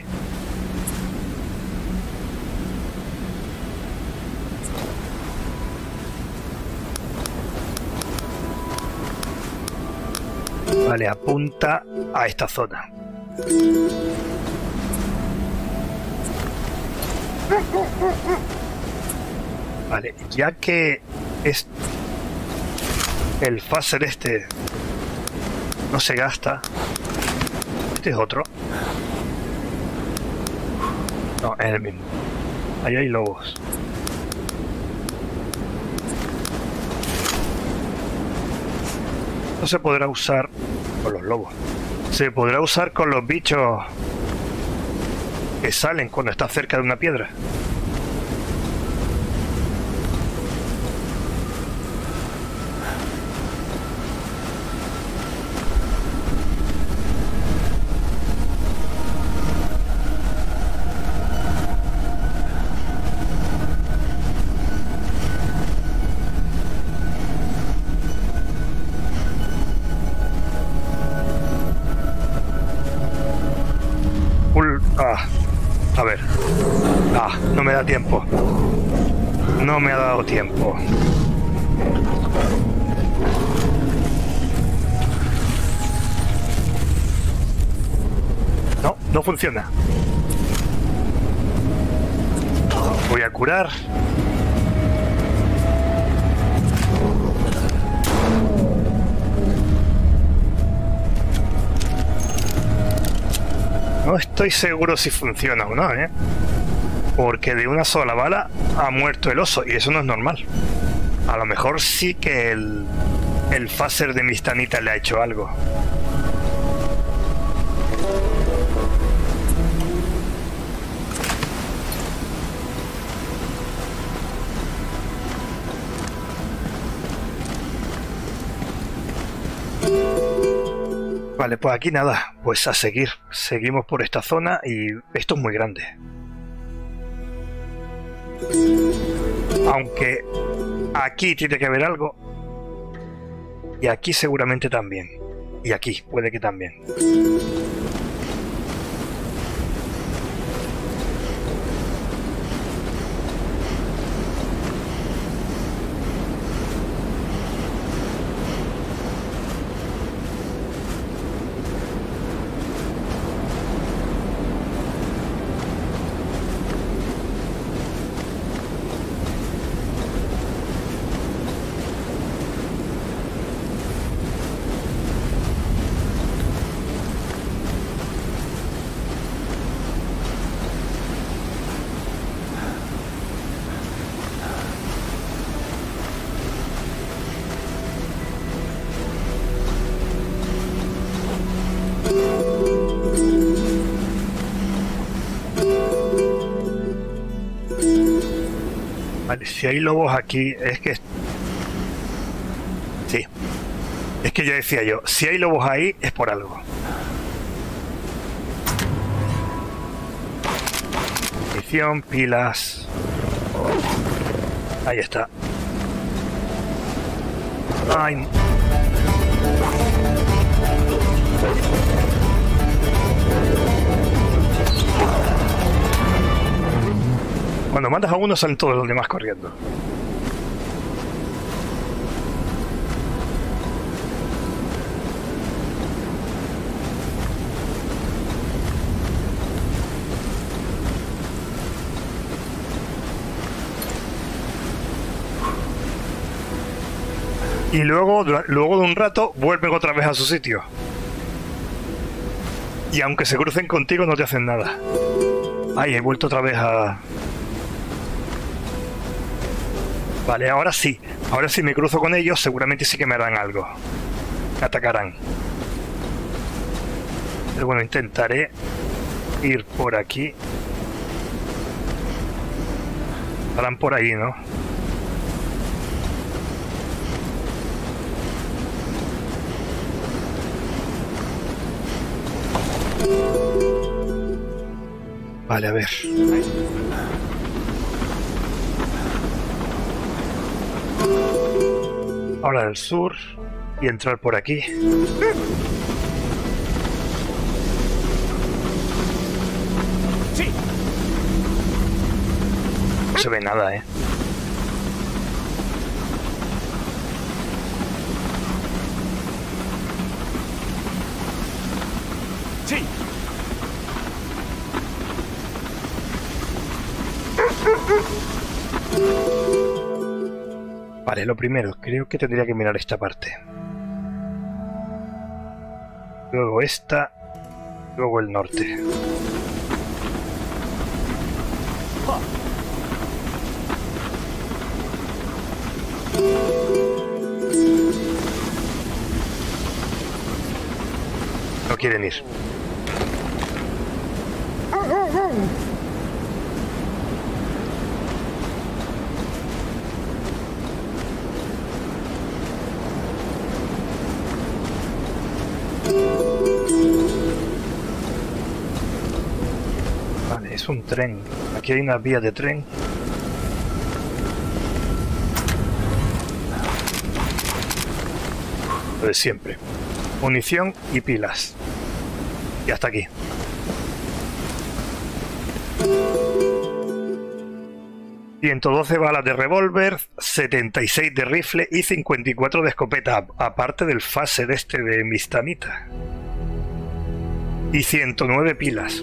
Vale, apunta a esta zona. Vale, ya que es el phaser este no se gasta. Este es otro. No, es el mismo. Ahí hay lobos. No se podrá usar con los lobos. Se podrá usar con los bichos que salen cuando está cerca de una piedra. A ver. No me da tiempo. No me ha dado tiempo. No, no funciona. Voy a curar. No estoy seguro si funciona o no, ¿eh? Porque de una sola bala ha muerto el oso y eso no es normal. A lo mejor sí que el phaser de mis tanitas le ha hecho algo. Vale, pues aquí nada, pues a seguir. Seguimos por esta zona y esto es muy grande. Aunque aquí tiene que haber algo. Y aquí seguramente también. Y aquí puede que también. Vale, si hay lobos aquí, es que... Sí. Es que ya decía yo, si hay lobos ahí, es por algo. Munición, pilas... Ahí está. Ay... Cuando mandas a uno salen todos los demás corriendo. Y luego de un rato vuelven otra vez a su sitio. Y aunque se crucen contigo no te hacen nada. Ay, he vuelto otra vez a... Vale, ahora sí. Ahora si me cruzo con ellos seguramente sí que me harán algo. Me atacarán. Pero bueno, intentaré ir por aquí. Estarán por ahí, ¿no? Vale, a ver. Ahora al sur y entrar por aquí. Sí. No se ve nada, ¿eh? Sí. Vale, lo primero, creo que tendría que mirar esta parte. Luego esta. Luego el norte. No quieren ir. Vale, es un tren. Aquí hay una vía de tren. Lo de siempre. Munición y pilas. Y hasta aquí. ...112 balas de revólver, 76 de rifle y 54 de escopeta, aparte del phaser este de mistamita. Y 109 pilas.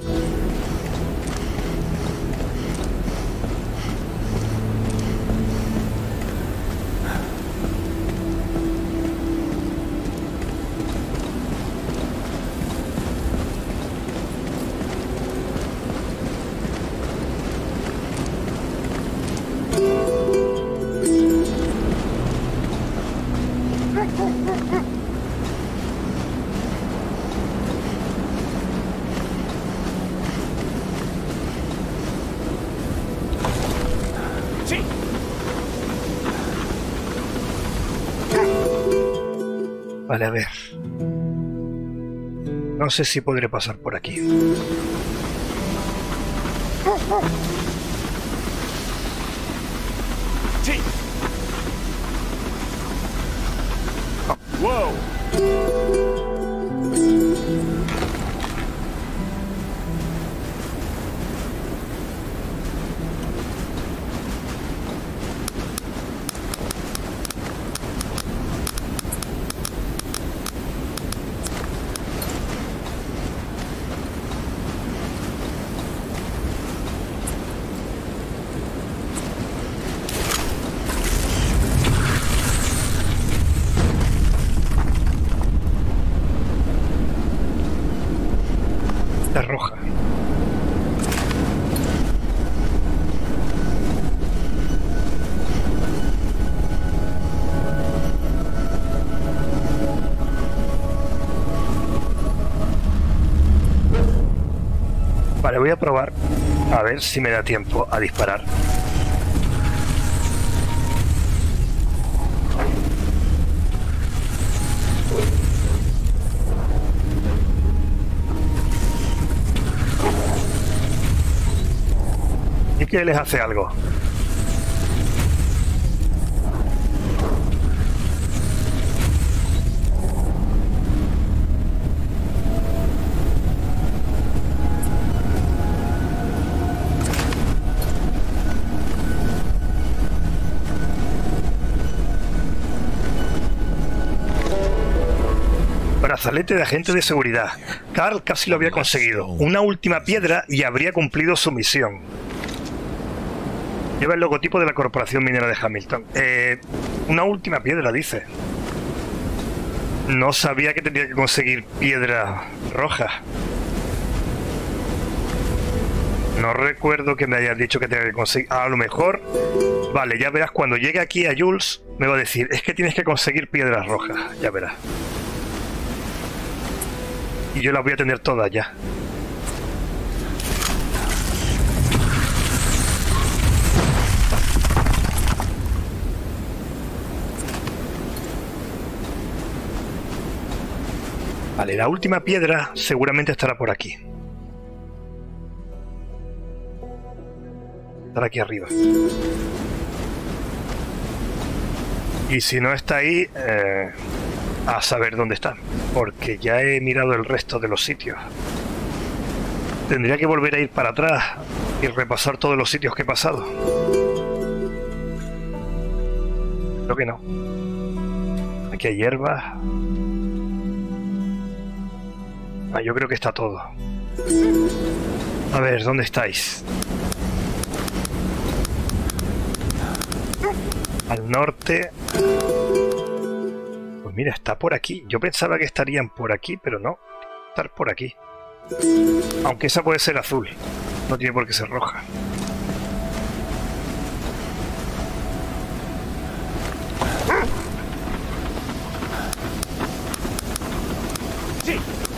Vale, a ver. No sé si podré pasar por aquí. Sí. Wow. Está roja. Vale, voy a probar a ver si me da tiempo a disparar. ¿Y qué les hace algo? Brazalete de agente de seguridad. Carl casi lo había conseguido. Una última piedra y habría cumplido su misión. Lleva el logotipo de la Corporación Minera de Hamilton. Una última piedra, dice. No sabía que tenía que conseguir piedra roja. No recuerdo que me hayas dicho que tenía que conseguir... A lo mejor... Vale, ya verás, cuando llegue aquí a Jules, me va a decir, es que tienes que conseguir piedras rojas. Ya verás. Y yo las voy a tener todas ya. Vale, la última piedra seguramente estará por aquí. Estará aquí arriba. Y si no está ahí, a saber dónde está. Porque ya he mirado el resto de los sitios. Tendría que volver a ir para atrás y repasar todos los sitios que he pasado. Creo que no. Aquí hay hierbas. Yo creo que está todo. A ver, ¿dónde estáis? Al norte. Pues mira, está por aquí. Yo pensaba que estarían por aquí, pero no. Estar por aquí. Aunque esa puede ser azul. No tiene por qué ser roja. Sí.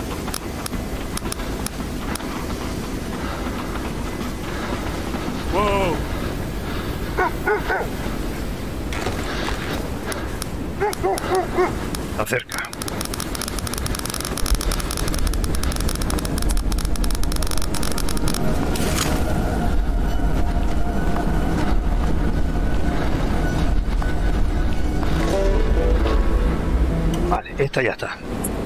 Wow. Está cerca. Vale, esta ya está.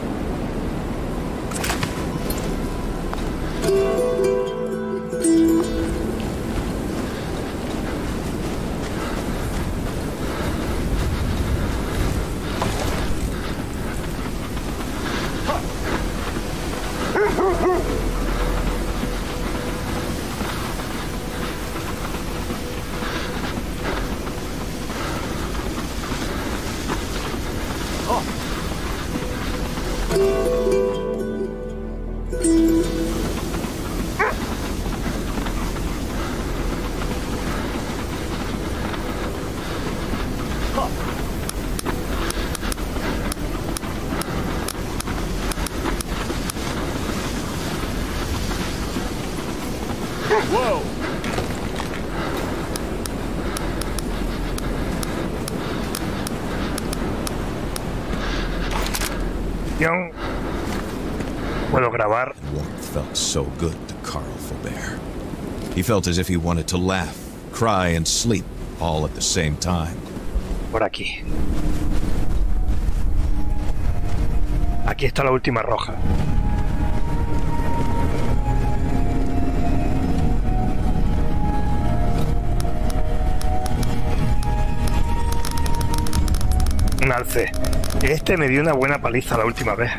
Whoa. Puedo grabar. Warmth felt so good to Carl Faubert. He felt as if he wanted to laugh, cry, and sleep all at the same time. Por aquí. Aquí está la última roja. Un alce. Este me dio una buena paliza la última vez.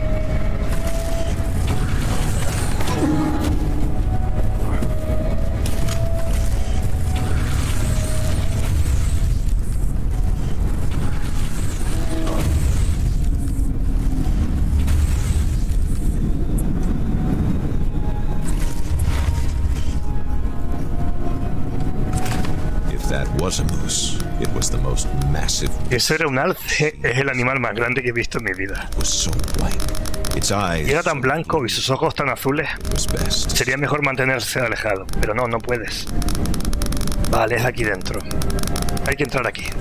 Was a moose. It was the most massive. Ese era un alce. Es el animal más grande que he visto en mi vida. It was so white. Its eyes. Y era tan blanco y sus ojos tan azules. Was best. Sería mejor mantenerse alejado, pero no, no puedes. Vale, es aquí dentro. Hay que entrar aquí.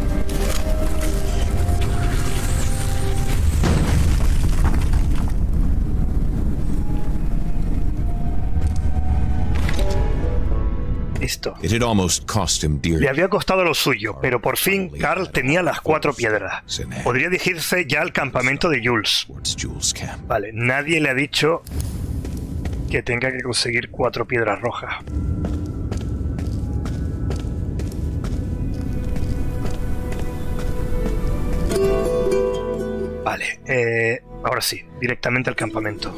Listo. It had almost cost him dearly. Le había costado lo suyo, pero por fin Carl tenía las 4 piedras. Podría dirigirse ya al campamento de Jules. Vale, nadie le ha dicho que tenga que conseguir 4 piedras rojas. Vale, ahora sí, directamente al campamento.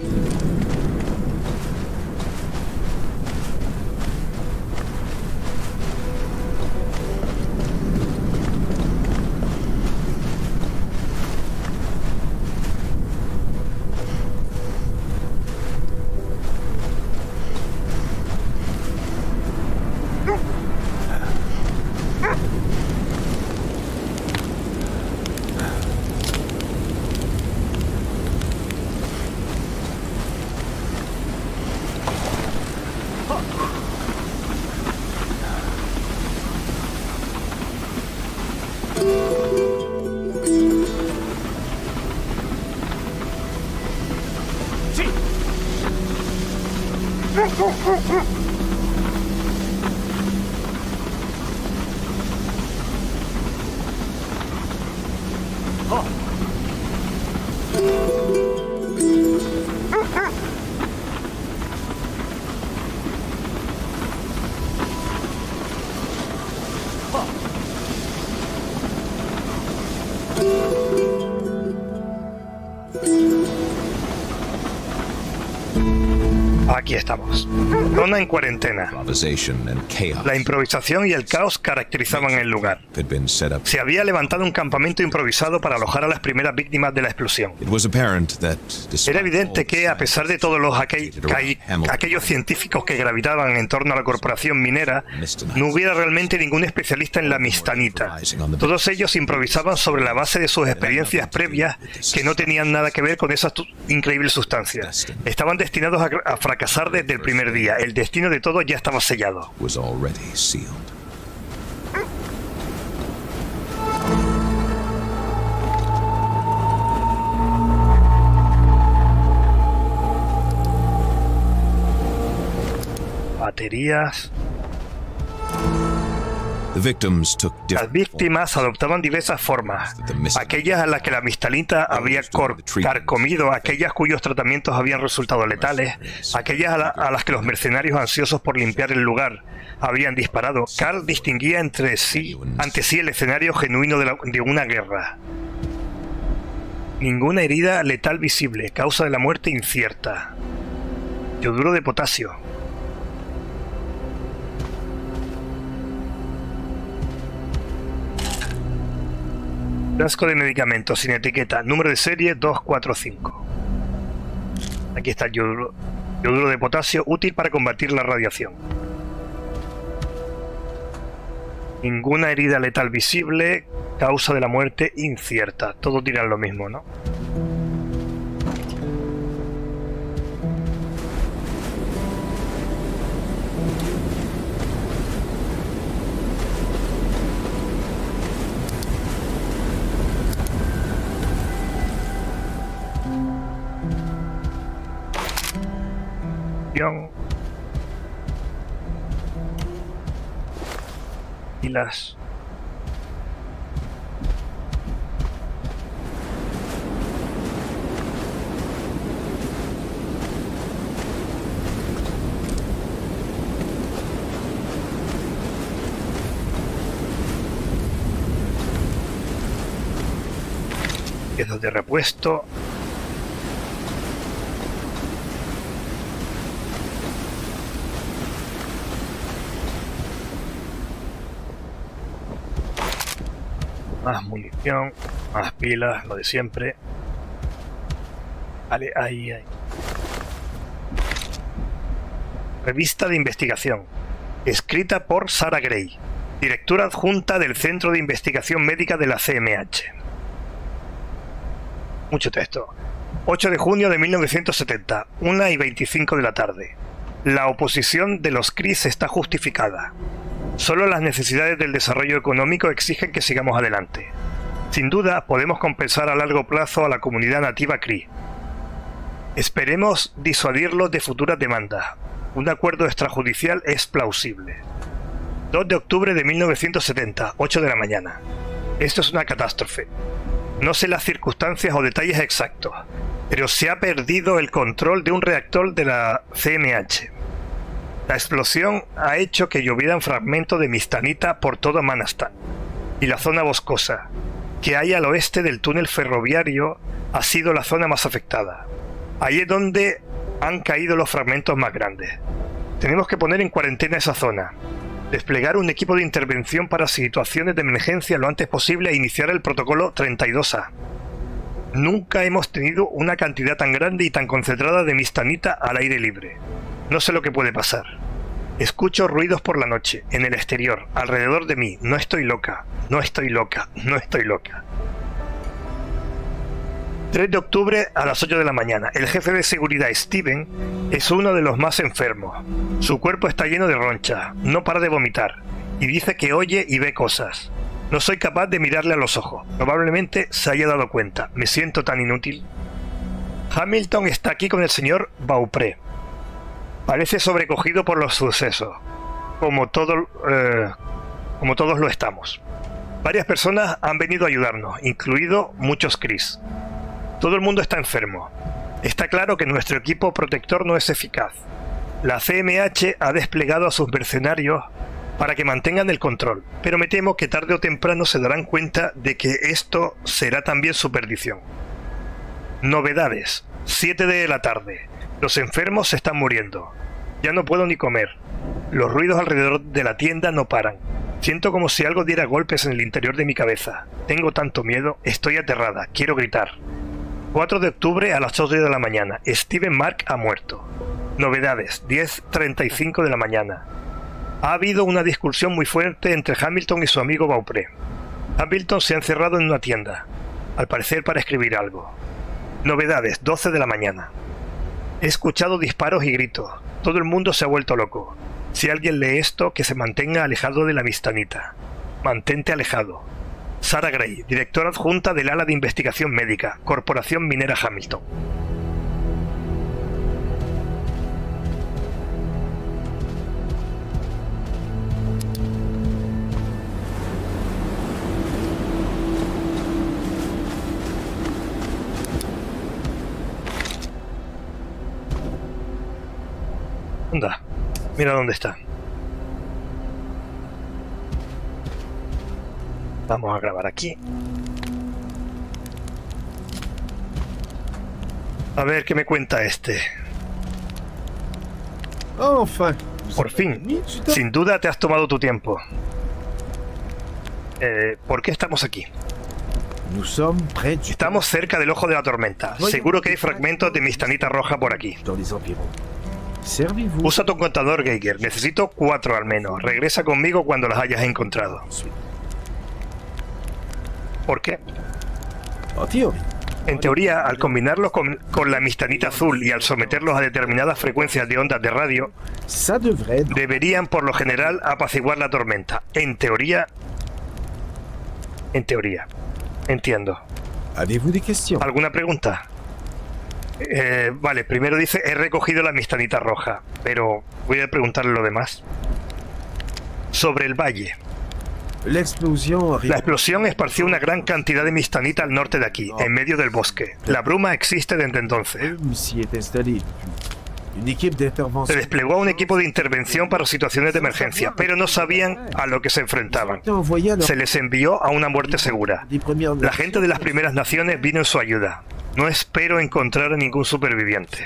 Aquí estamos. Zona en cuarentena. La improvisación y el caos caracterizaban el lugar. Se había levantado un campamento improvisado para alojar a las primeras víctimas de la explosión. Era evidente que, a pesar de todos los aquellos científicos que gravitaban en torno a la corporación minera, no hubiera realmente ningún especialista en la mistanita. Todos ellos improvisaban sobre la base de sus experiencias previas que no tenían nada que ver con esas increíbles sustancias. Estaban destinados a fracasar desde el primer día. El destino de todos ya estaba sellado. Baterías. Las víctimas adoptaban diversas formas, aquellas a las que la mistalita había carcomido, aquellas cuyos tratamientos habían resultado letales, aquellas a las que los mercenarios ansiosos por limpiar el lugar habían disparado. Carl distinguía ante sí el escenario genuino de una guerra. Ninguna herida letal visible, causa de la muerte incierta. Yoduro de potasio. Frasco de medicamentos sin etiqueta, número de serie 245. Aquí está el yoduro de potasio, útil para combatir la radiación. Ninguna herida letal visible, causa de la muerte incierta. Todos dirán lo mismo, ¿no? Pilas. Piezas de repuesto. Más munición, más pilas, lo de siempre. Vale, ahí. Revista de investigación. Escrita por Sarah Gray, directora adjunta del Centro de Investigación Médica de la CMH. Mucho texto. 8 de junio de 1970, 1:25 de la tarde. La oposición de los CRIS está justificada. Solo las necesidades del desarrollo económico exigen que sigamos adelante. Sin duda, podemos compensar a largo plazo a la comunidad nativa Cree. Esperemos disuadirlos de futuras demandas. Un acuerdo extrajudicial es plausible. 2 de octubre de 1970, 8 de la mañana. Esto es una catástrofe. No sé las circunstancias o detalles exactos, pero se ha perdido el control de un reactor de la CMH. La explosión ha hecho que llovieran fragmentos de mistanita por todo Manhattan, y la zona boscosa, que hay al oeste del túnel ferroviario, ha sido la zona más afectada. Ahí es donde han caído los fragmentos más grandes. Tenemos que poner en cuarentena esa zona, desplegar un equipo de intervención para situaciones de emergencia lo antes posible e iniciar el protocolo 32A. Nunca hemos tenido una cantidad tan grande y tan concentrada de mistanita al aire libre. No sé lo que puede pasar. Escucho ruidos por la noche, en el exterior, alrededor de mí. No estoy loca, no estoy loca, no estoy loca. 3 de octubre a las 8 de la mañana. El jefe de seguridad, Steven, es uno de los más enfermos. Su cuerpo está lleno de ronchas, no para de vomitar, y dice que oye y ve cosas. No soy capaz de mirarle a los ojos. Probablemente se haya dado cuenta. Me siento tan inútil. Hamilton está aquí con el señor Beaupré. Parece sobrecogido por los sucesos, como todos lo estamos. Varias personas han venido a ayudarnos, incluido muchos Chris. Todo el mundo está enfermo. Está claro que nuestro equipo protector no es eficaz. La CMH ha desplegado a sus mercenarios para que mantengan el control, pero me temo que tarde o temprano se darán cuenta de que esto será también su perdición. Novedades. 7 de la tarde. Los enfermos se están muriendo. Ya no puedo ni comer. Los ruidos alrededor de la tienda no paran. Siento como si algo diera golpes en el interior de mi cabeza. Tengo tanto miedo, estoy aterrada, quiero gritar. 4 de octubre a las 8 de la mañana. Steven Mark ha muerto. Novedades. 10:35 de la mañana. Ha habido una discusión muy fuerte entre Hamilton y su amigo Beaupré. Hamilton se ha encerrado en una tienda, al parecer para escribir algo. Novedades. 12 de la mañana. He escuchado disparos y gritos. Todo el mundo se ha vuelto loco. Si alguien lee esto, que se mantenga alejado de la Mistanita. Mantente alejado. Sarah Gray, directora adjunta del ala de investigación médica, Corporación Minera Hamilton. Anda, mira dónde está. Vamos a grabar aquí. A ver qué me cuenta este. Por fin. Sin duda te has tomado tu tiempo. ¿Por qué estamos aquí? Estamos cerca del ojo de la tormenta. Seguro que hay fragmentos de Mistanita roja por aquí. Usa tu contador, Geiger. Necesito 4 al menos. Regresa conmigo cuando las hayas encontrado. ¿Por qué? En teoría, al combinarlos con la Mistanita azul y al someterlos a determinadas frecuencias de ondas de radio, deberían por lo general apaciguar la tormenta. En teoría. Entiendo. ¿Alguna pregunta? Vale, primero dice, he recogido la Mistanita roja, pero voy a preguntarle lo demás. Sobre el valle. La explosión esparció una gran cantidad de Mistanita al norte de aquí, en medio del bosque. La bruma existe desde entonces. Se desplegó un equipo de intervención para situaciones de emergencia, pero no sabían a lo que se enfrentaban. Se les envió a una muerte segura. La gente de las primeras naciones vino en su ayuda. No espero encontrar a ningún superviviente.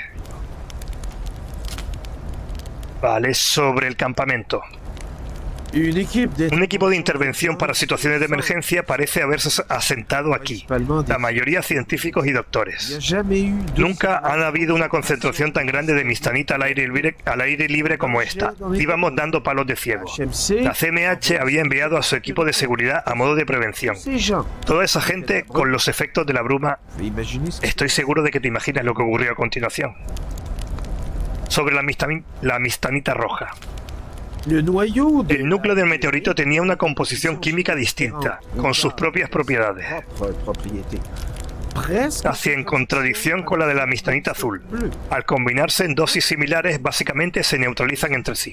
Vale, sobre el campamento. Un equipo de intervención para situaciones de emergencia parece haberse asentado aquí, la mayoría científicos y doctores. Nunca ha habido una concentración tan grande de Mistanita al aire libre como esta. Íbamos dando palos de ciego. La CMH había enviado a su equipo de seguridad a modo de prevención. Toda esa gente con los efectos de la bruma. Estoy seguro de que te imaginas lo que ocurrió a continuación. Sobre la Mistanita roja. El núcleo del meteorito tenía una composición química distinta, con sus propias propiedades, casi en contradicción con la de la Mistanita azul. Al combinarse en dosis similares, básicamente se neutralizan entre sí.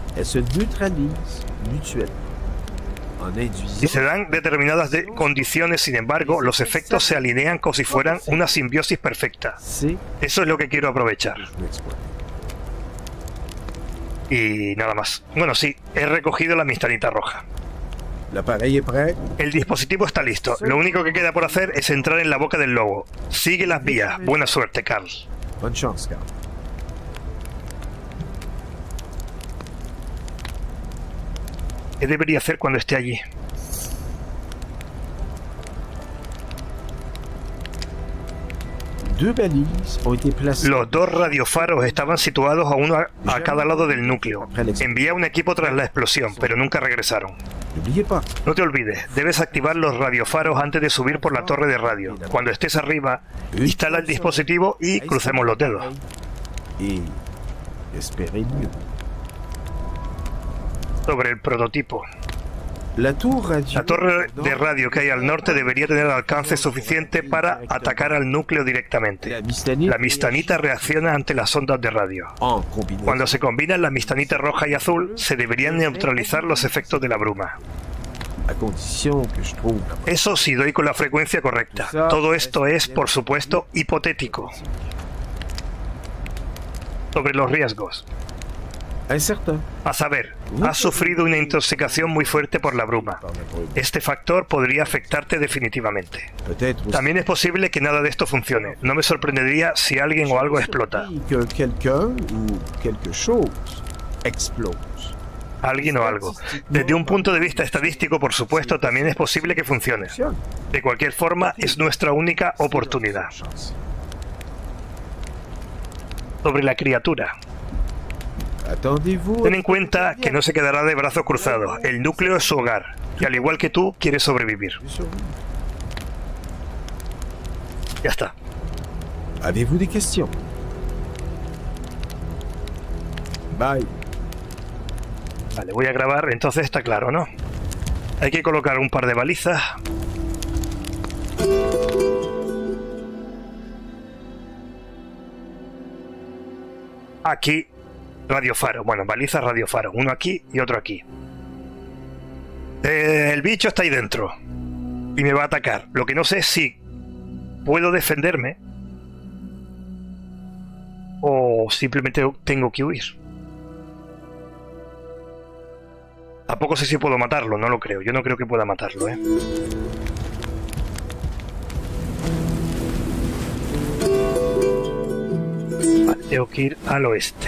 Si se dan determinadas condiciones, sin embargo, los efectos se alinean como si fueran una simbiosis perfecta. Eso es lo que quiero aprovechar. Y nada más. Bueno, sí, he recogido la Mistanita roja. El dispositivo está listo. Lo único que queda por hacer es entrar en la boca del lobo. Sigue las vías. Buena suerte, Carl. ¿Qué debería hacer cuando esté allí? Los 2 radiofaros estaban situados a uno a cada lado del núcleo. Envié un equipo tras la explosión, pero nunca regresaron. No te olvides, debes activar los radiofaros antes de subir por la torre de radio. Cuando estés arriba, instala el dispositivo y crucemos los dedos. Sobre el prototipo. La torre de radio que hay al norte debería tener alcance suficiente para atacar al núcleo directamente. La mistanita reacciona ante las ondas de radio. Cuando se combinan la mistanita roja y azul, se deberían neutralizar los efectos de la bruma. Eso si doy con la frecuencia correcta. Todo esto es, por supuesto, hipotético. Sobre los riesgos. A saber, has sufrido una intoxicación muy fuerte por la bruma. Este factor podría afectarte definitivamente. También es posible que nada de esto funcione. No me sorprendería si alguien o algo explota. Alguien o algo. Desde un punto de vista estadístico, por supuesto, también es posible que funcione. De cualquier forma, es nuestra única oportunidad. Sobre la criatura. Ten en cuenta que no se quedará de brazos cruzados. El núcleo es su hogar, y al igual que tú, quiere sobrevivir. Ya está. ¿Avez-vous des questions? Bye. Vale, voy a grabar, entonces está claro, ¿no? Hay que colocar un par de balizas. Aquí, radiofaro. Bueno, balizas radiofaro. Uno aquí y otro aquí. El bicho está ahí dentro. Y me va a atacar. Lo que no sé es si puedo defenderme o simplemente tengo que huir. Tampoco sé si puedo matarlo, no lo creo. Yo no creo que pueda matarlo, ¿eh? Vale, tengo que ir al oeste.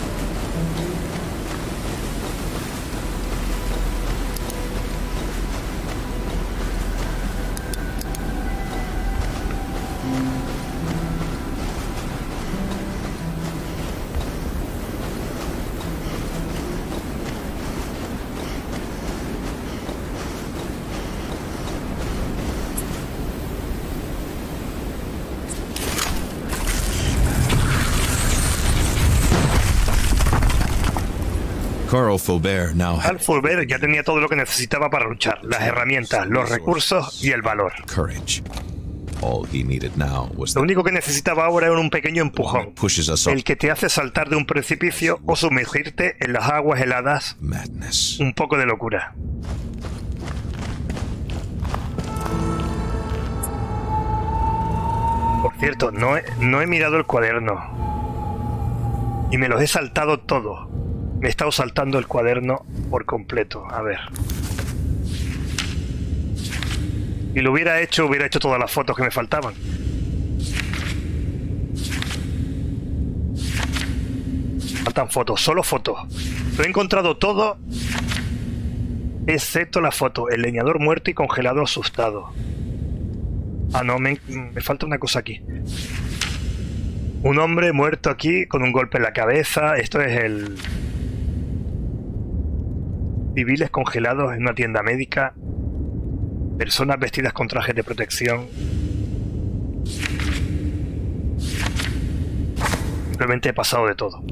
Carl Faubert now Carl Faubert ya tenía todo lo que necesitaba para luchar, las herramientas, los recursos y el valor. courage. All he needed now was Lo the único que necesitaba ahora era un pequeño empujón, pushes us up el que te hace saltar de un precipicio o sumergirte en las aguas heladas. madness. Un poco de locura. Por cierto, no he mirado el cuaderno. Y me los he saltado todos. Me he estado saltando el cuaderno por completo. A ver. Si lo hubiera hecho todas las fotos que me faltaban. Faltan fotos, solo fotos. Lo he encontrado todo, excepto la foto. El leñador muerto y congelado asustado. Ah, no, me falta una cosa aquí. Un hombre muerto aquí con un golpe en la cabeza. Esto es el... Civiles congelados en una tienda médica. Personas vestidas con trajes de protección. Simplemente he pasado de todo.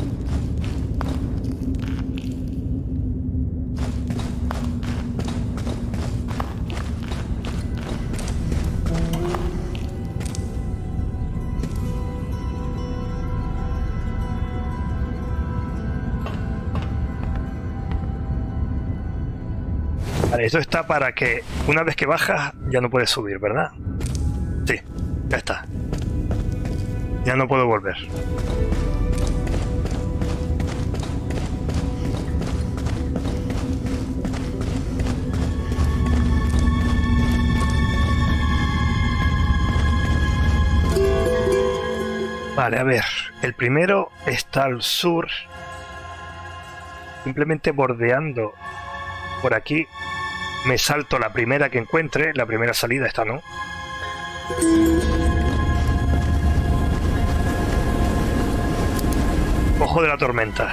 Vale, esto está para que una vez que bajas ya no puedes subir, ¿verdad? Sí, ya está. Ya no puedo volver. Vale, a ver. El primero está al sur. Simplemente bordeando por aquí. Me salto la primera que encuentre. La primera salida esta, ¿no? Ojo de la tormenta.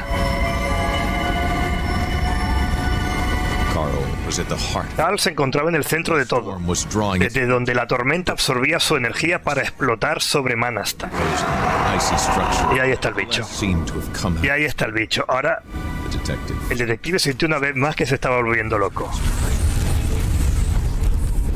Carl se encontraba en el centro de todo, desde donde la tormenta absorbía su energía para explotar sobre Manastan. Y ahí está el bicho. Ahora el detective sintió una vez más que se estaba volviendo loco.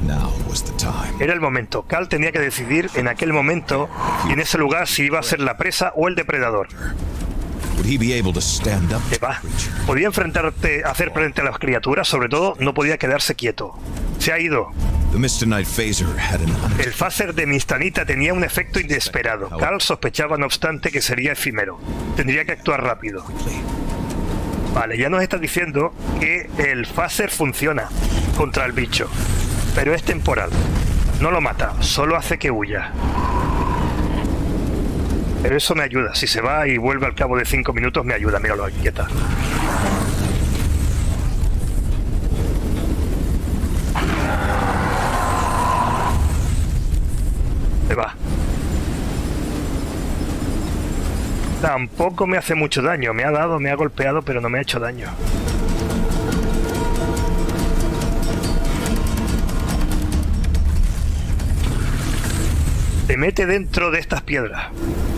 Now was the time. Era el momento. Cal tenía que decidir en aquel momento y en ese lugar si iba a ser la presa o el depredador. Would he be able to stand up Te to the va. creature? Podía enfrentarte, hacer frente a las criaturas, sobre todo no podía quedarse quieto. Se ha ido. The Mistanite phaser had an El unexpected phaser de Mistanita tenía un efecto inesperado. Cal sospechaba, no obstante, que sería efímero. Tendría que actuar rápido. Vale, ya nos está diciendo que el phaser funciona contra el bicho, pero es temporal. No lo mata, solo hace que huya. Pero eso me ayuda. Si se va y vuelve al cabo de 5 minutos, me ayuda. Míralo, aquí está. Se va. Tampoco me hace mucho daño. Me ha dado, me ha golpeado, pero no me ha hecho daño. Te mete dentro de estas piedras.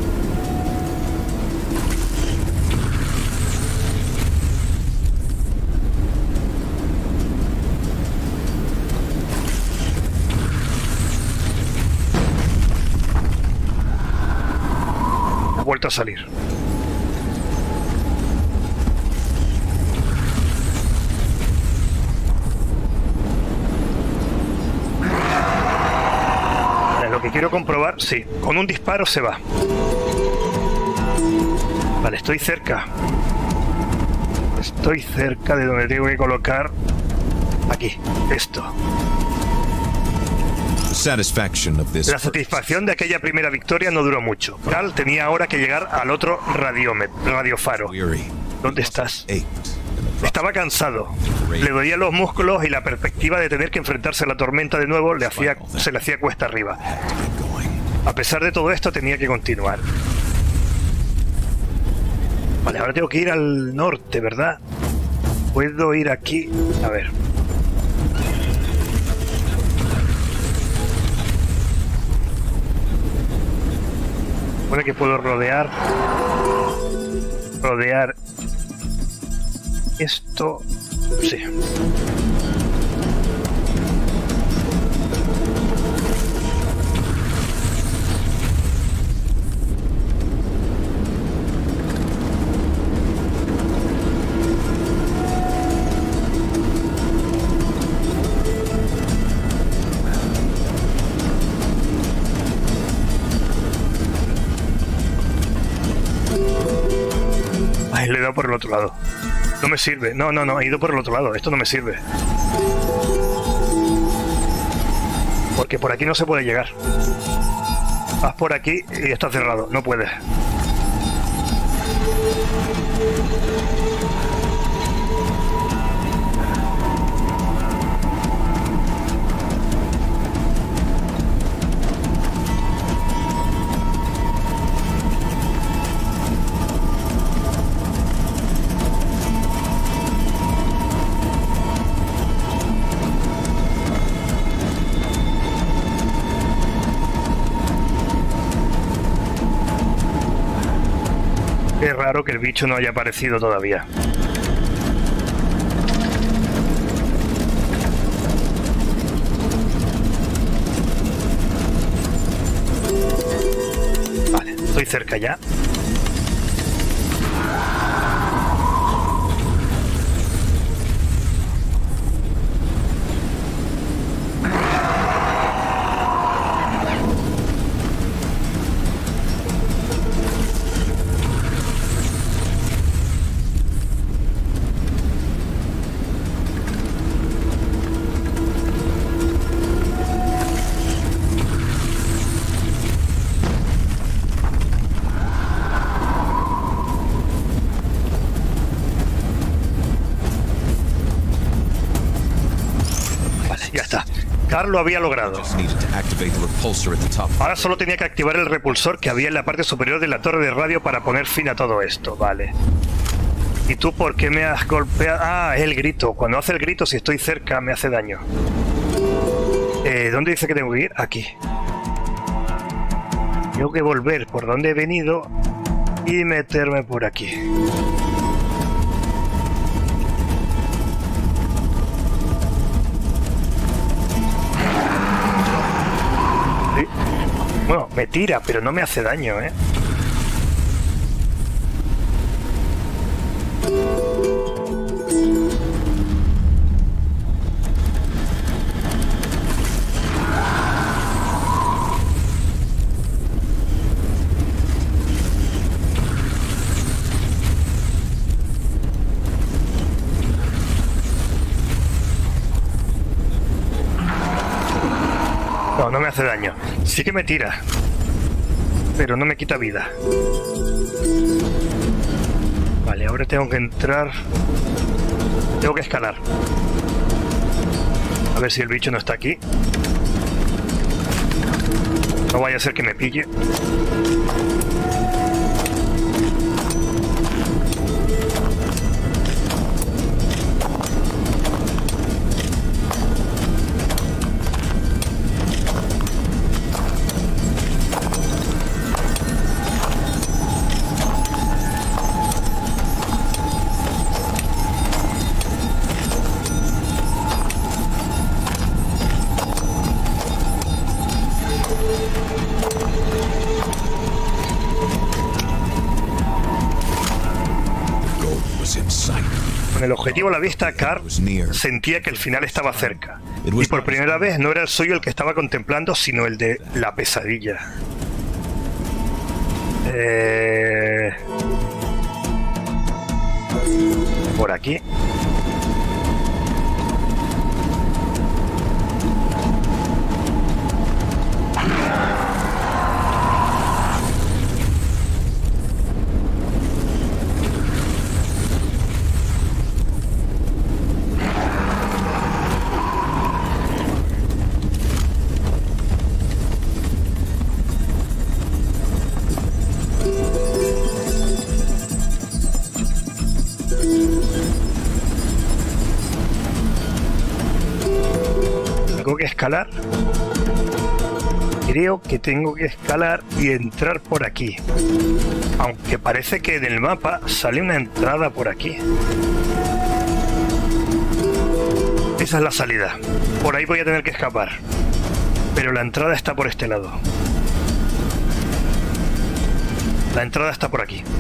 Ha vuelto a salir. Lo que quiero comprobar, sí, con un disparo se va. Vale, estoy cerca. Estoy cerca de donde tengo que colocar... Aquí, esto. The satisfaction of this La satisfacción de aquella primera victoria no duró mucho. Cal tenía ahora que llegar al otro radiofaro. weary ¿Dónde estás? ached in the Estaba cansado. Le dolían los músculos y la perspectiva de tener que enfrentarse a la tormenta de nuevo se le hacía cuesta arriba. get going. A pesar de todo esto, tenía que continuar. Vale, ahora tengo que ir al norte, ¿verdad? Puedo ir aquí. A ver. Supone que puedo rodear esto. Sí. Ay, le he dado por el otro lado. No me sirve. No, he ido por el otro lado. Esto no me sirve. Porque por aquí no se puede llegar. Vas por aquí y está cerrado. No puedes. Es raro que el bicho no haya aparecido todavía. Vale, estoy cerca ya. Ya está. Carl lo había logrado. Just needed to activate the repulsor at the top. Ahora solo tenía que activar el repulsor que había en la parte superior de la torre de radio para poner fin a todo esto. Vale. ¿Y tú por qué me has golpeado? Ah, es el grito. Cuando hace el grito, si estoy cerca, me hace daño. ¿Dónde dice que tengo que ir? Aquí. Tengo que volver por donde he venido y meterme por aquí. Bueno, me tira, pero no me hace daño, ¿eh? No, no me hace daño. Sí que me tira, pero no me quita vida. Vale, ahora tengo que entrar. Tengo que escalar. A ver si el bicho no está aquí. No vaya a ser que me pille. Con el objetivo a la vista, Carl sentía que el final estaba cerca. Y por primera vez no era el suyo el que estaba contemplando, sino el de la pesadilla. Por aquí. Tengo que escalar. Creo que tengo que escalar y entrar por aquí. Aunque parece que en el mapa sale una entrada por aquí. Esa es la salida. Por ahí voy a tener que escapar. Pero la entrada está por este lado. La entrada está por aquí.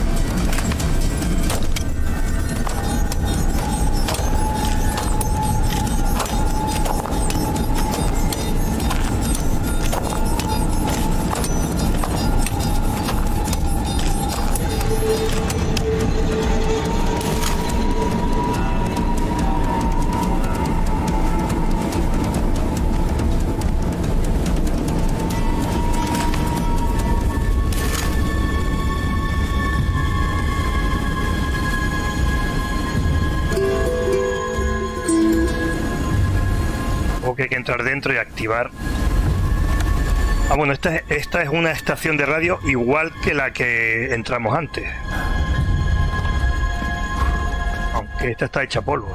Que hay que entrar dentro y activar. Ah, bueno, esta es una estación de radio igual que la que entramos antes, aunque esta está hecha polvo.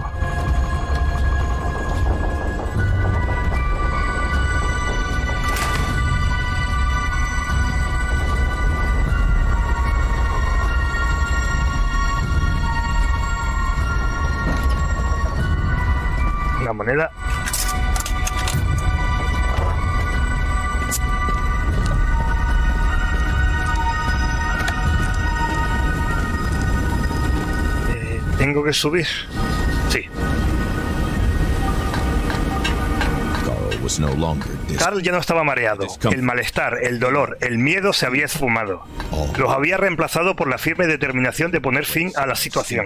Una moneda. ¿Tengo que subir? Sí. Carl ya no estaba mareado. El malestar, el dolor, el miedo se había esfumado. Los había reemplazado por la firme determinación de poner fin a la situación.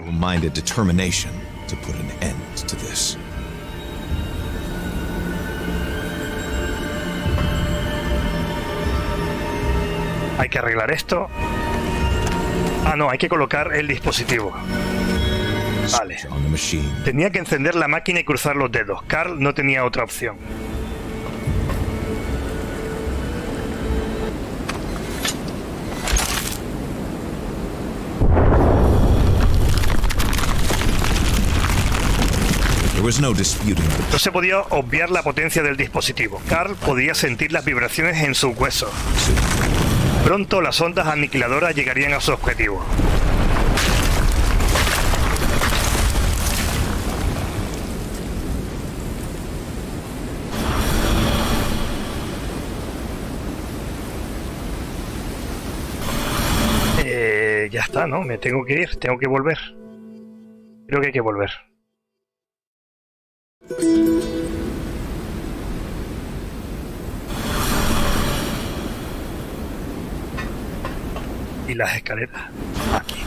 Hay que arreglar esto. Ah, no, hay que colocar el dispositivo. Vale. Tenía que encender la máquina y cruzar los dedos. Carl no tenía otra opción. No se podía obviar la potencia del dispositivo. Carl podía sentir las vibraciones en sus huesos. Pronto las ondas aniquiladoras llegarían a su objetivo. ya está, ¿no? Me tengo que ir, tengo que volver. Creo que hay que volver. Y las escaleras aquí.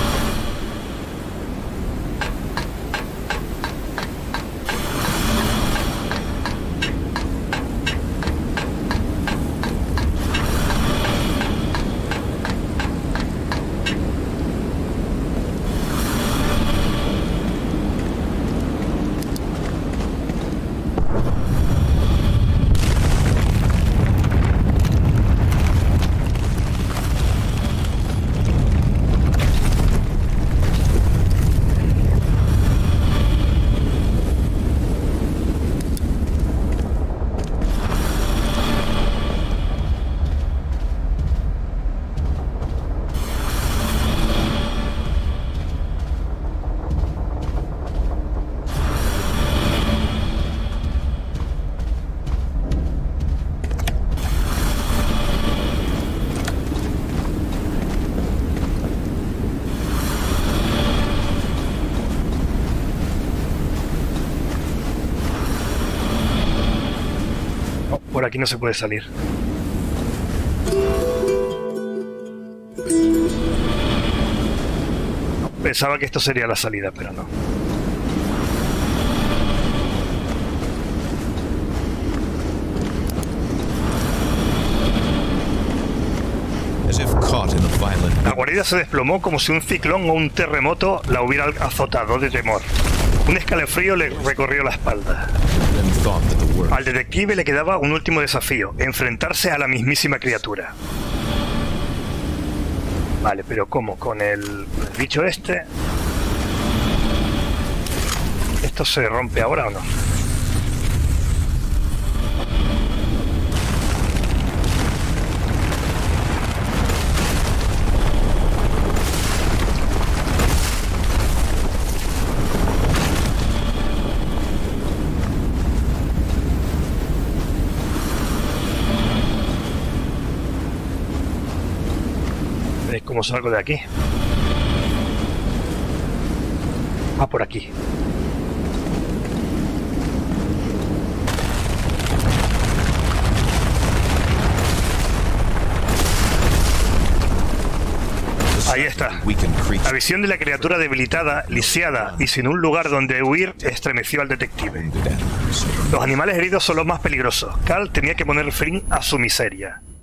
Por aquí no se puede salir. Pensaba que esto sería la salida, pero no. As if caught in a violent... La guarida se desplomó como si un ciclón o un terremoto la hubiera azotado de temor. Un escalofrío le recorrió la espalda. then thought that the worst... Al detective le quedaba un último desafío, enfrentarse a la mismísima criatura. Vale, pero ¿cómo? ¿Con el bicho este? ¿Esto se rompe ahora o no? ¿Cómo salgo de aquí? Ah, por aquí. Ahí está. La visión de la criatura debilitada, lisiada y sin un lugar donde huir estremeció al detective. Los animales heridos son los más peligrosos. Carl tenía que poner fin a su miseria.